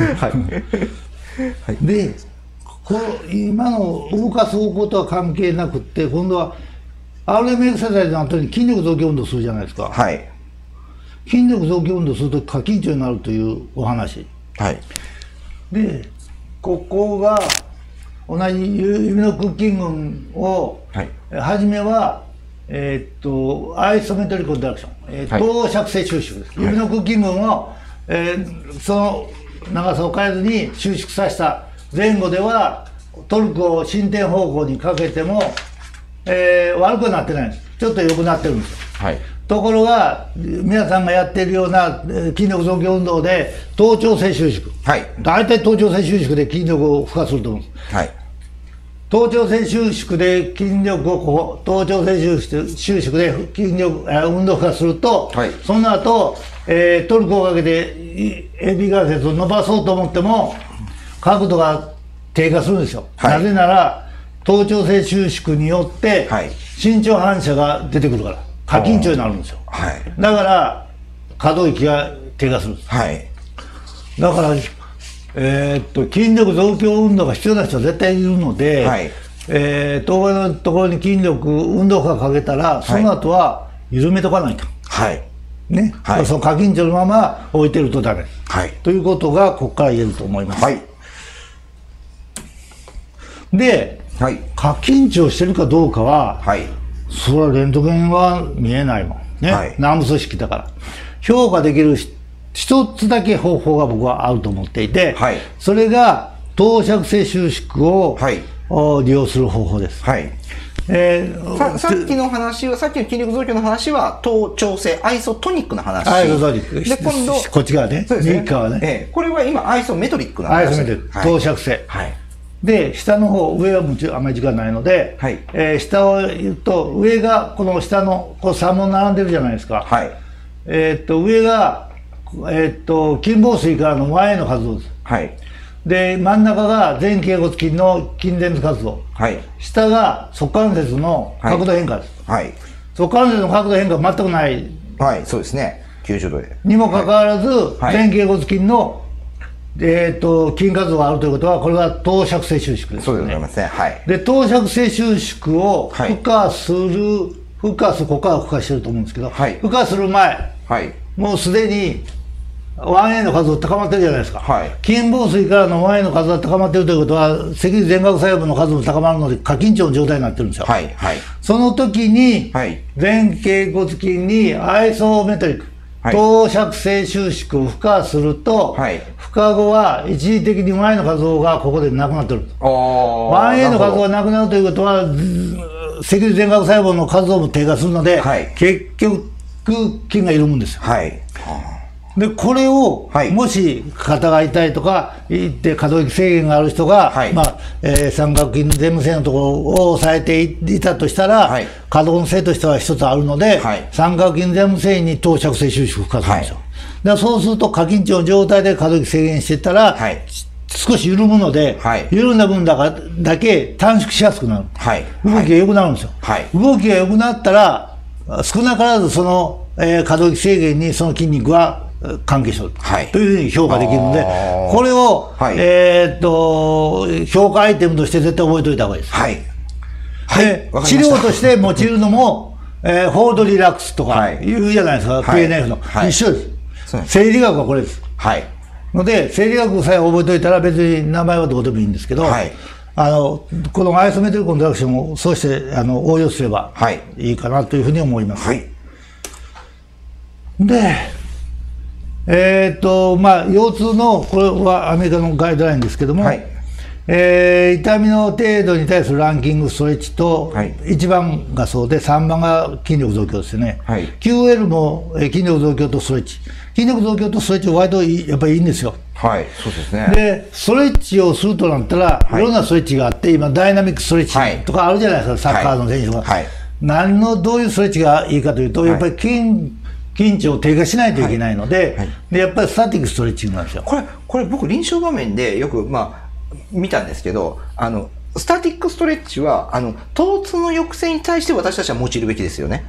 S3: で、今の動かす方向とは関係なくって、今度は RM エクササイズの後に筋力増強運動するじゃないですか。筋力増強運動すると過緊張になるというお話。で、ここが同じ指の屈筋群を、初めは、アイソメトリックコントラクション、等尺性収縮です。指の屈筋群を、その長さを変えずに収縮させた前後では、トルクを進展方向にかけても、悪くなってないんです。ちょっと良くなってるんですよ。ところが、皆さんがやっているような筋力増強運動で、頭頂性収縮。大体頭頂性収縮で筋力を付加すると思うんです。頭頂性収縮で筋力を頭頂性収縮で運動化すると、その後、トルクをかけてエビ関節を伸ばそうと思っても角度が低下するんですよ。なぜなら頭頂性収縮によって身長反射が出てくるから過緊張になるんですよ。だから可動域が低下するんです。だから筋力増強運動が必要な人は絶対いるので、当該のところに筋力運動負荷かけたら、その後は緩めとかないと、その過緊張のまま置いてるとダメ、ということがここから言えると思います。で、過緊張してるかどうかは、それはレントゲンは見えないもんね、軟部組織だから。評価できる一つだけ方法が僕はあると思っていて、それが等尺性収縮を、利用する方法です。
S2: さっきの筋力増強の話は頭頂性アイソトニックの話
S3: アイソトニック
S2: で、今度
S3: こっち側ね、右側ね、
S2: これは今アイソメトリックの話。
S3: アイソメトリック、等尺性、で下の方、上はあまり時間ないので、下を言うと、上がこの下の3本並んでるじゃないですか。上が筋房水からの前の活動です。で、真ん中が前脛骨筋の筋電図活動。下が側関節の角度変化です。側関節の角度変化は全くない。
S2: そうですね。90度で。
S3: にもかかわらず、前脛骨筋の、筋活動があるということは、これは等尺性収縮です。
S2: そうでございますね。
S3: で、等尺性収縮をここから負荷してると思うんですけど、負荷する前、もうすでに 1A の数が高まってるじゃないですか、
S2: はい、
S3: 筋房水からの 1A の数が高まってるということは、脊髄全核細胞の数も高まるので、過緊張の状態になってるんですよ。
S2: はいはい、
S3: その時に、
S2: はい、
S3: 前脛骨筋にアイソメトリック、
S2: はい、
S3: 等尺性収縮を付加すると、はい、付加後は一時的に Y の画像がここでなくなってる。1A の画像がなくなるということは、脊髄全核細胞の活動も低下するので、はい、結局筋が緩むんですよ。はい、でこれを、はい、もし肩が痛いとか言って可動域制限がある人が、はい、三角筋全部性のところを抑えていたとしたら、はい、可動の性としては一つあるので、はい、三角筋全部性に等尺性収縮を付加するんですよ。はい、だからそうすると過緊張の状態で可動域制限していったら、はい、少し緩むので、はい、緩んだ分だけ短縮しやすくなる、はい、動きが良くなるんですよ。はい、動きが良くなったら少なからずその、可動域制限にその筋肉は関係している、はい、というふうに評価できるので、これを、はい、評価アイテムとして絶対覚えておいた方がいいです。はいはい、で治療として用いるのも、ホールドリラックスとか言うじゃないですか、はい、PNF の、はい、一緒です。生理学はこれです。はい、ので生理学さえ覚えておいたら別に名前はどうでもいいんですけど、はい、このアイソメトリックコントラクションをそうして応用すればいいかなというふうに思います。はい、で腰痛のこれはアメリカのガイドラインですけども、はい、痛みの程度に対するランキングストレッチと、はい、1番がそうで3番が筋力増強ですよね、はい、QL も筋力増強とストレッチ、筋力増強とストレッチは割とやっぱりいいんですよ。はい、そうですね。でストレッチをするとなったら、はい、いろんなストレッチがあって、今ダイナミックストレッチとかあるじゃないですか、はい、サッカーの選手とか、はい、どういうストレッチがいいかというと、やっぱり緊張を低下しないといけないので、はいはい、でやっぱりスタティックストレッチングなんですよ。これ僕臨床画面でよく見たんですけど、スタティックストレッチは疼痛の抑制に対して私たちは用いるべきですよね。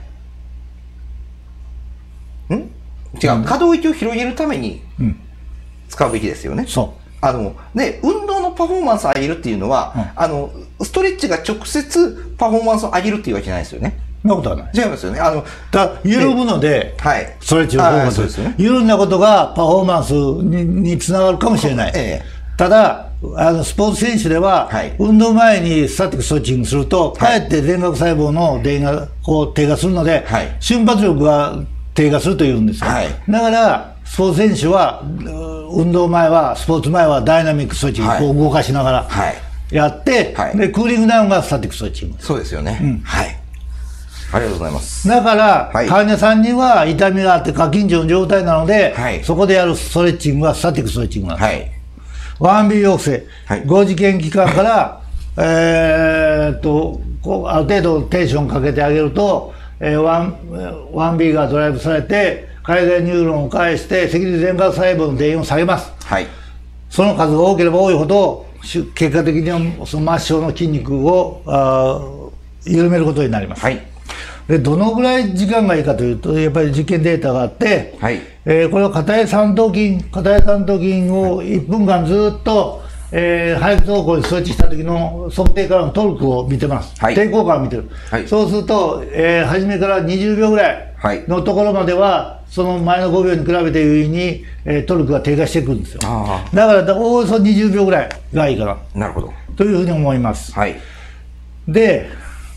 S3: 違う、可動域を広げるために使うべきですよね。そうで運動のパフォーマンスを上げるっていうのは、ストレッチが直接パフォーマンスを上げるっていうわけじゃないですよね。そんなことはない。違いますよね。緩むので、ストレッチを効果する。緩んだことがパフォーマンスにつながるかもしれない。ただ、スポーツ選手では、運動前にスタティックストレッチングすると、かえって全核細胞の電が低下するので、瞬発力が低下するというんですよ。だから、スポーツ選手は、運動前は、スポーツ前はダイナミックストレッチングを動かしながらやって、で、クーリングダウンがスタティックストレッチング。そうですよね。はい。ありがとうございます。だから、患者さんには痛みがあって過緊張の状態なので、そこでやるストレッチングはスタティックストレッチングなんです。1B 抑制、5次元期間から、ある程度テンションかけてあげると、1B がドライブされて、海外ニューロンを介して脊髄全核細胞の電位を下げます。その数が多ければ多いほど、結果的にはその末梢の筋肉を緩めることになります。でどのぐらい時間がいいかというと、やっぱり実験データがあって、これは片手三頭筋を1分間ずっと、背走行にストレッチした時の測定からのトルクを見てます。抵抗感を見てる。そうすると、初めから20秒ぐらいのところまでは、その前の5秒に比べて優位に、トルクが低下してくるんですよ。だからおおよそ20秒ぐらいがいいかな。なるほど。というふうに思います。で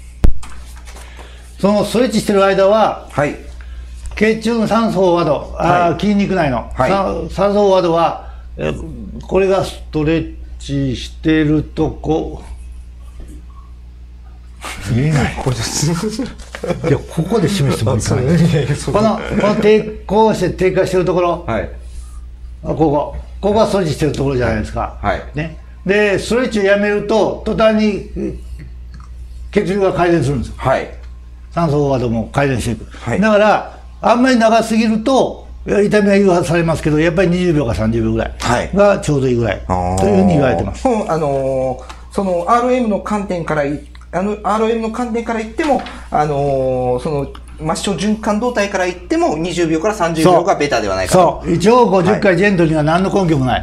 S3: そのストレッチしてる間は、血中の酸素飽和度、筋肉内の、酸素飽和度は、これがストレッチしてるとこ、見えない。いや、ここで示してもいいかな。この抵抗して低下してるところ、ここがストレッチしてるところじゃないですか。ね、で、ストレッチをやめると、途端に血流が改善するんですよ。酸素飽和度も改善していく。だから、あんまり長すぎると、痛みが誘発されますけど、やっぱり20秒か30秒ぐらいがちょうどいいぐらいというふうに言われてます。その RM の観点から言っても、その末梢循環動態から言っても20秒から30秒がベターではないかと。そう、一応50回ジェントルには何の根拠もない。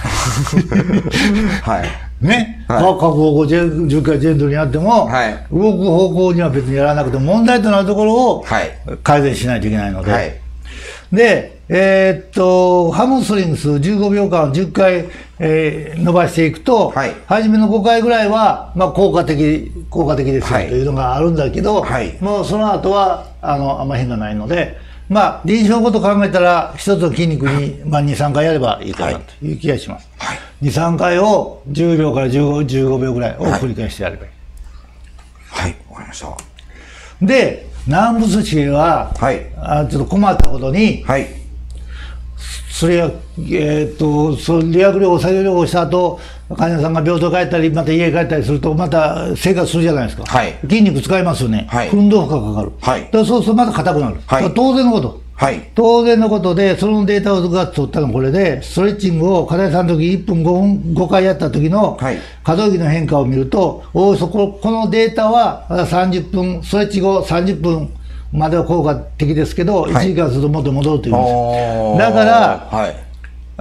S3: ね、過去50回ジェントルにあっても、動く方向には別にやらなくても問題となるところを改善しないといけないので、 で、ハムストリングス15秒間を10回、伸ばしていくと、
S2: はい、
S3: 初めの5回ぐらいは、まあ、効果的ですよというのがあるんだけど、
S2: はい、
S3: もうその後はあんま変がないので、まあ、臨床のことを考えたら、一つの筋肉に、まあ、2、3回やればいいかなという気がします。はい、2、3回を10秒から15秒ぐらいを繰り返してやればいい。
S2: はい、わかりました。
S3: で、軟物刺激は、はい、ちょっと困ったことに、はい、それは、理学療法、作業療法した後、患者さんが病棟帰ったり、また家帰ったりすると、また生活するじゃないですか。はい、筋肉使いますよね。はい、運動負荷かかる。はい、だからそうするとまた硬くなる。はい、当然のこと。はい、当然のことで、そのデータを取ったのはこれで、ストレッチングを課題さんの時1分5回やった時の可動域の変化を見ると、おおよそこのデータは30分、ストレッチ後30分までは効果的ですけど、1時間すると元に戻るというんですよ。だから、はい、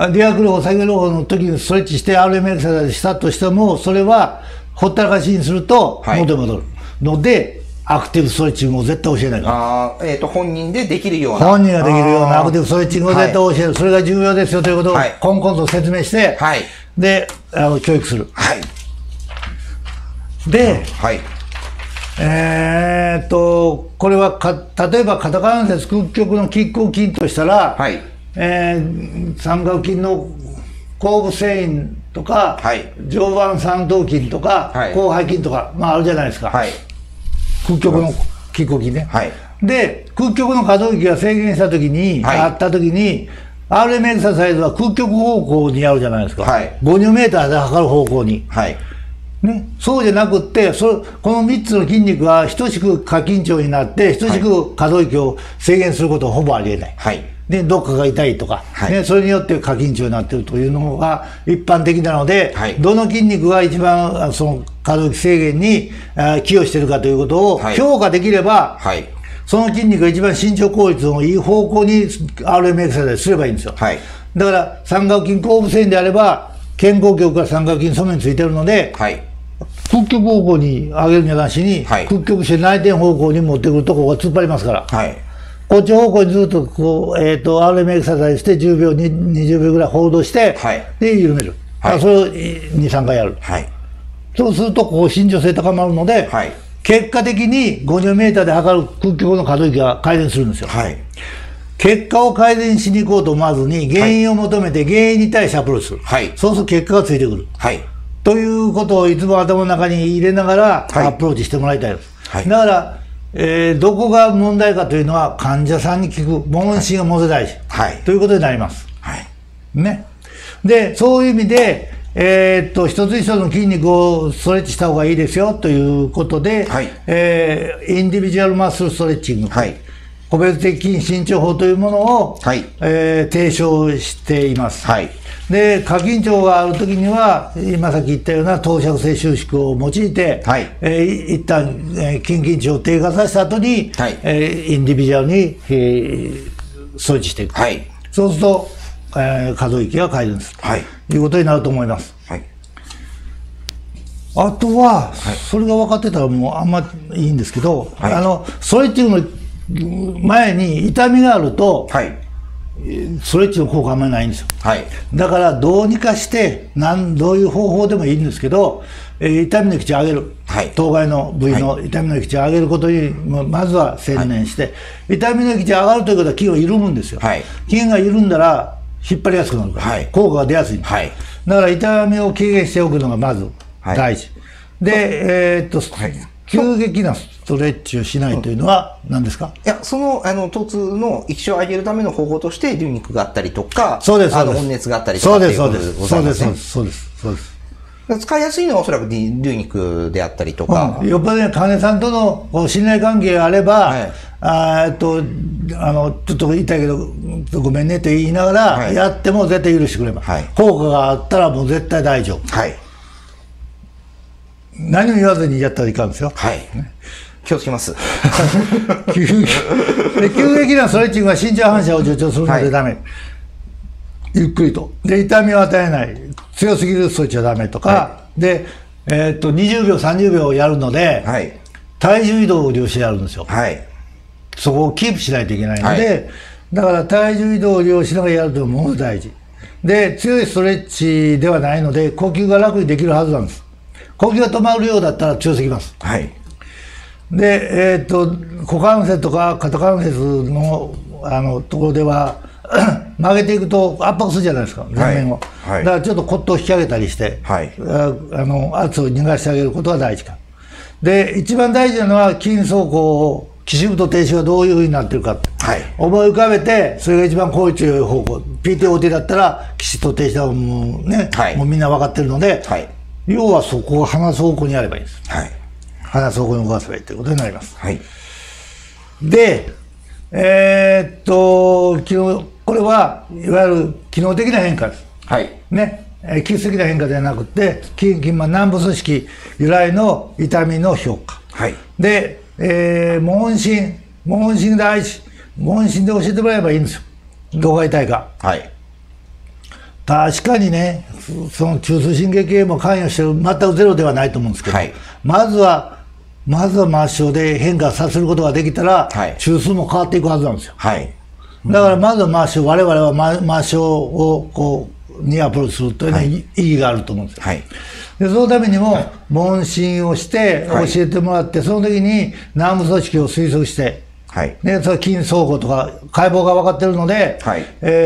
S3: 理学療法、作業療法の時にストレッチして RM エクササイズしたとしても、それはほったらかしにすると元に戻るので、アクティブストレッチングを絶対教えないから。
S2: 本人でできるような。
S3: 本人ができるようなアクティブストレッチングを絶対教える。はい、それが重要ですよということを、コンコンと説明して、はい、で、教育する。はい、で、はい、これは例えば肩関節屈曲の拮抗筋としたら、はい、三角筋の後部繊維とか、はい、上腕三頭筋とか、はい、広背筋とか、まああるじゃないですか。はい、屈曲の拮抗筋ね。はい、で、屈曲の可動域が制限したときに、はい、あったときに、RM エクササイズは屈曲方向にあるじゃないですか。はい、50メーターで測る方向に。はいね、そうじゃなくって、この3つの筋肉が等しく過緊張になって、等しく可動域を制限することはほぼありえない。はい、で、どっかが痛いとか、はいね、それによって過緊張になっているというのが一般的なので、はい、どの筋肉が一番その可動域制限に寄与しているかということを評価できれば、はいはい、その筋肉が一番身長効率のいい方向に RM エクササイズすればいいんですよ。はい、だから三角筋後部線であれば、肩甲骨から三角筋側面についてるので、はい、屈曲方向に上げるんじゃなしに、はい、屈曲して内転方向に持ってくるとここが突っ張りますから、はい、こっち方向にずっとこう、RM エクササイズして10秒、20秒ぐらいホールドして、はい、で、緩める。はい、それを2、3回やる。はい、そうすると、こう、伸長性高まるので、はい、結果的に50メーターで測る屈曲の可動域が改善するんですよ。はい、結果を改善しに行こうと思わずに、原因を求めて原因に対してアプローチする。はい、そうすると結果がついてくる。はい、ということをいつも頭の中に入れながらアプローチしてもらいたいです。はい、だから、どこが問題かというのは患者さんに聞く、問診がものすごい大事、はい、ということになります。はいね、で、そういう意味で、一つ一つの筋肉をストレッチした方がいいですよということで、はい、インディビジュアルマッスルストレッチング。はい、個別的筋伸長法というものを、はい提唱しています。はい、で、過緊張があるときには、今さっき言ったような投射性収縮を用いて、はい一旦、筋緊張を低下させた後に、はいインディビジュアルに、ストレッチしていく。はい、そうすると、可動域が改善する、はい、ということになると思います。はい、あとは、それが分かってたらもうあんまいいんですけど、はい、ストレッチの前に痛みがあると、はい、ストレッチの効果あんまりないんですよ。はい、だからどうにかしてどういう方法でもいいんですけど、痛みの基地を上げる、はい、当該の部位の痛みの基地を上げることにまずは専念して、はい、痛みの基地が上がるということは筋が緩むんですよ。はい、筋が緩んだら引っ張りやすくなるから、はい、効果が出やすいんです、はい、だから痛みを軽減しておくのがまず大事、はい、で、急激なストレッチをしないというのは何ですか？
S2: いや、疼痛の域所を上げるための方法として、流肉があったりとか、
S3: そうです、
S2: 温熱があったりとかっていうことでございますね。
S3: そうです。
S2: 使いやすいのはおそらく流肉であったりとか。
S3: よっぽどね、患者さんとの信頼関係があれば、はい、ちょっと痛いけど、ごめんねと言いながら、やっても絶対許してくれます。はい、効果があったらもう絶対大丈夫。はい、何も言わずにやったらいかんですよ。はい。
S2: 気をつけます。
S3: 急激なストレッチングは身長反射を助長するのでダメ。はい、ゆっくりと。で、痛みを与えない。強すぎるストレッチはダメとか。はい、で、20秒、30秒やるので、はい、体重移動を利用してやるんですよ。はい、そこをキープしないといけないので、 だから体重移動を利用しながらやるというのがもの大事で、強いストレッチではないので呼吸が楽にできるはずなんです。呼吸が止まるようだったら強すぎます。
S2: はい。
S3: で、股関節とか肩関節のところでは曲げていくと圧迫するじゃないですか、前面を、はいはい、だからちょっとコットを引き上げたりして、はい、圧を逃がしてあげることが大事か。で、一番大事なのは筋走行を起伏と停止がどういうふうになってるか、はい、思い浮かべて、それが一番効率よい方向、PTOT だったら起死と停止はもうね、はい、もうみんな分かってるので、はい、要はそこを離す方向にやればいいです、はい、離す方向に動かせばいいということになります、はい、でこれはいわゆる機能的な変化です、はいね、基質的な変化ではなくて軟部組織由来の痛みの評価、はい、で、問診大事、問診で教えてもらえばいいんですよ、どこが痛いか、はい、確かにね、その中枢神経系も関与してる、全くゼロではないと思うんですけど、はい、まずは末梢で変化させることができたら、はい、中枢も変わっていくはずなんですよ、はい、だからまずは末梢、我々は末梢をにアプローチするというのは意義があると思うんですよ、はい、でそのためにも問診をして教えてもらって、その時に軟部組織を推測して、はい、でそれ筋走行とか解剖が分かっているので、はい、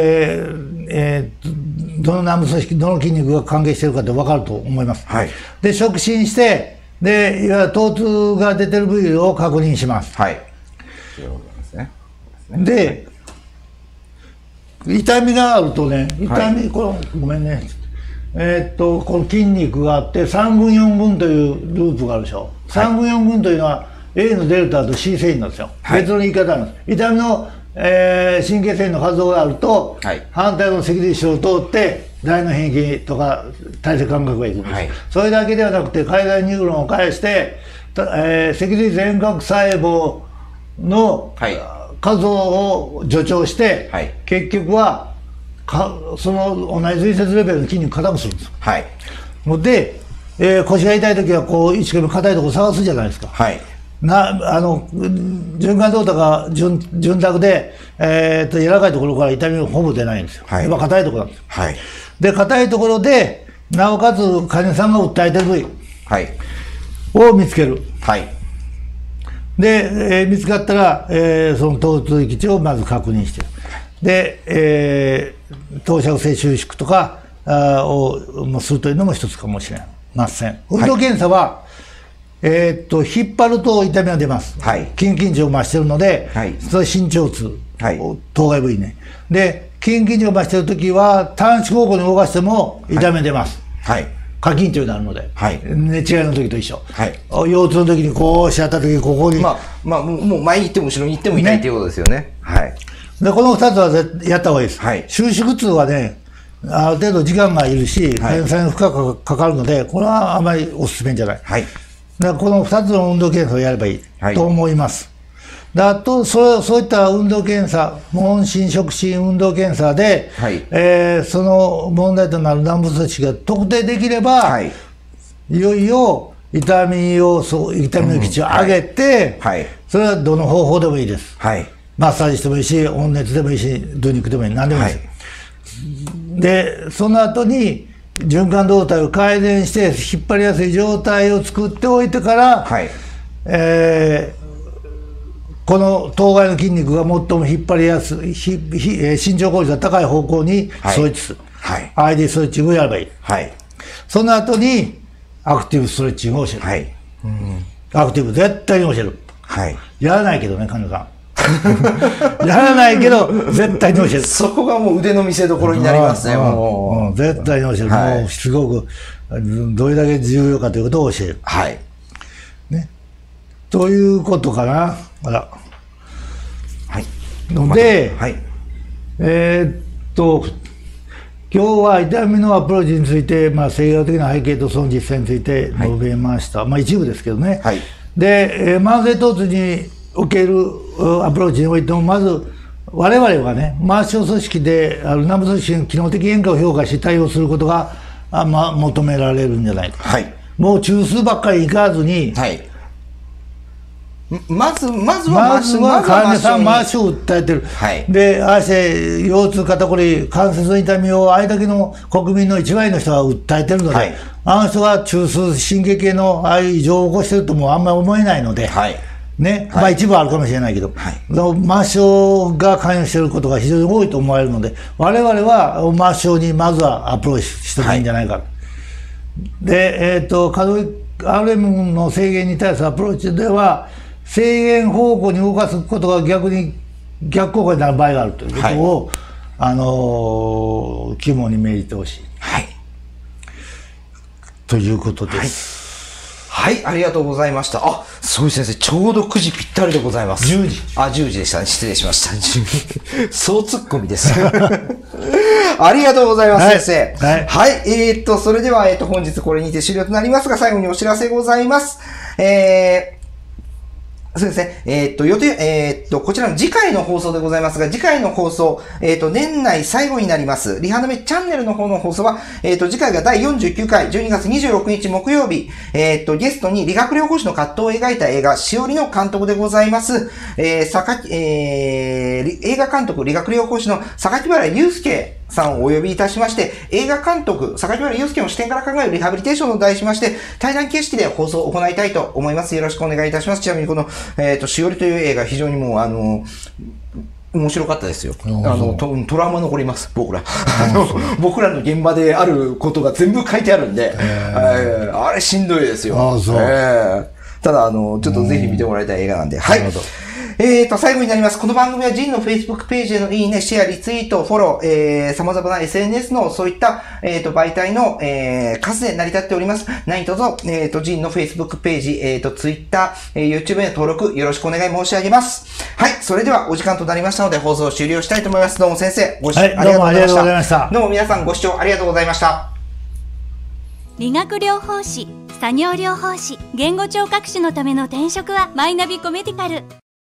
S3: どの軟部組織、どの筋肉が関係しているかって分かると思います、はい、で触診して、でいわゆる疼痛が出てる部位を確認します、はい、ということですね。で痛みがあるとね、痛み、これごめんね、この筋肉があって3分4分というループがあるでしょ、はい、3分4分というのは A のデルタと C 線なんですよ、はい、別の言い方なんです。痛みの、神経線の活動があると、はい、反対の脊髄腫を通って大の変形とか体積感覚がいくんです、はい、それだけではなくて海外ニューロンを介して、脊髄全核細胞の、はい、活動を助長して、はい、結局はその同じ髄循レベルの筋肉を硬くするんですよ、はい、ので、腰が痛い時はこう一生懸命硬いところを探すじゃないですか、はい、循環動作が潤沢で、柔らかいところから痛みがほぼ出ないんですよ、はい、やっぱ硬いところなんですよ、はい、で硬いところでなおかつ患者さんが訴えてる部位を見つける、はい、で、見つかったら、その疼痛域値をまず確認して、で、投射性収縮とかをするというのも一つかもしれません。運動検査は、引っ張ると痛みが出ます、はい、筋緊張を増しているので、はい、それ身長痛、はい、当該部位ね。で筋緊張を増しているときは短縮方向に動かしても痛みが出ます、はい、過緊張になるので、はい、寝違いの時と一緒、はい、腰痛の時にこうしちゃった時ここに、
S2: もう前に行っても後ろに行っても痛いということですよね、はい、
S3: でこの2つはやった方がいいです、はい、収縮痛はねある程度時間がいるし返済の負荷がかかるのでこれはあまりおすすめじゃない、はい、だからこの2つの運動検査をやればいい、はい、と思います。であとそういった運動検査、問診、触診、運動検査で、はい、その問題となる軟部組織が特定できれば、はい、いよいよ痛みの基地を上げて、はい、それはどの方法でもいいです、はい、マッサージしてもいいし温熱でもいいしドニックでもいい、何でもいいです、はい、でその後に循環動態を改善して引っ張りやすい状態を作っておいてから、はい、この当該の筋肉が最も引っ張りやすい身長効率が高い方向にストレッチする、はい、ID ストレッチングをやればいい、はい、その後にアクティブストレッチングを教える、はい、アクティブ絶対に教える、はい、やらないけどね患者さんやらないけど絶対に教える
S2: そこがもう腕の見せ所になりますね、も
S3: う絶対に教える、はい、もうすごくどれだけ重要かということを教える、はいね、ということかな。はい、ので、はい、今日は痛みのアプローチについて、西洋的な背景とその実践について述べました、はい、一部ですけどね、はい、で、慢性疼痛におけるアプローチにおいてもまず我々はね末梢組織である軟部組織の機能的変化を評価し対応することが求められるんじゃないか、はい、もう中枢ばっかりいかずに、はい、
S2: まず
S3: は患者さん末梢を訴えてる、
S2: はい、
S3: で足腰痛肩こり関節の痛みをあれだけの国民の1割の人が訴えてるので、はい、あの人が中枢神経系のああいう異常を起こしてるともうあんまり思えないので、はいね、まあ一部あるかもしれないけど、はい、末梢が関与していることが非常に多いと思われるので、我々は末梢にまずはアプローチしてもいいんじゃないか、はい、で、可動域 RM の制限に対するアプローチでは、制限方向に動かすことが逆効果になる場合があるということを、はい、肝に銘じてほしい、はい、ということです。
S2: はい、ありがとうございました。あ、そうです先生、ちょうど9時ぴったりでございます。
S3: 10時。
S2: 10時でしたね。失礼しました。そうツッコミです。ありがとうございます、先生。はい。はい、それでは、本日これにて終了となりますが、最後にお知らせございます。そうですね。予定、こちらの次回の放送でございますが、次回の放送、年内最後になります。リハナメチャンネルの方の放送は、次回が第49回、12月26日木曜日、ゲストに理学療法士の葛藤を描いた映画、しおりの監督でございます。映画監督、理学療法士の榊原祐介さんをお呼びいたしまして、映画監督、榊原祐介の視点から考えるリハビリテーションを題しまして、対談形式で放送を行いたいと思います。よろしくお願いいたします。ちなみにこの、しおりという映画、非常にもう、面白かったですよ。トラウマ残ります、僕ら。僕らの現場であることが全部書いてあるんで、あれしんどいですよ。ただ、ちょっとぜひ見てもらいたい映画なんで。はい。最後になります。この番組はジンの Facebook ページへのいいね、シェア、リツイート、フォロー、様々な SNS のそういった、媒体の、数で成り立っております。何卒、ジンの Facebook ページ、Twitter、YouTube への登録よろしくお願い申し上げます。はい。それではお時間となりましたので放送終了したいと思います。どうも先生、ご視聴ありがとうございました。どうも皆さんご視聴ありがとうございました。
S1: 理学療法士、作業療法士、言語聴覚士のための転職はマイナビコメディカル。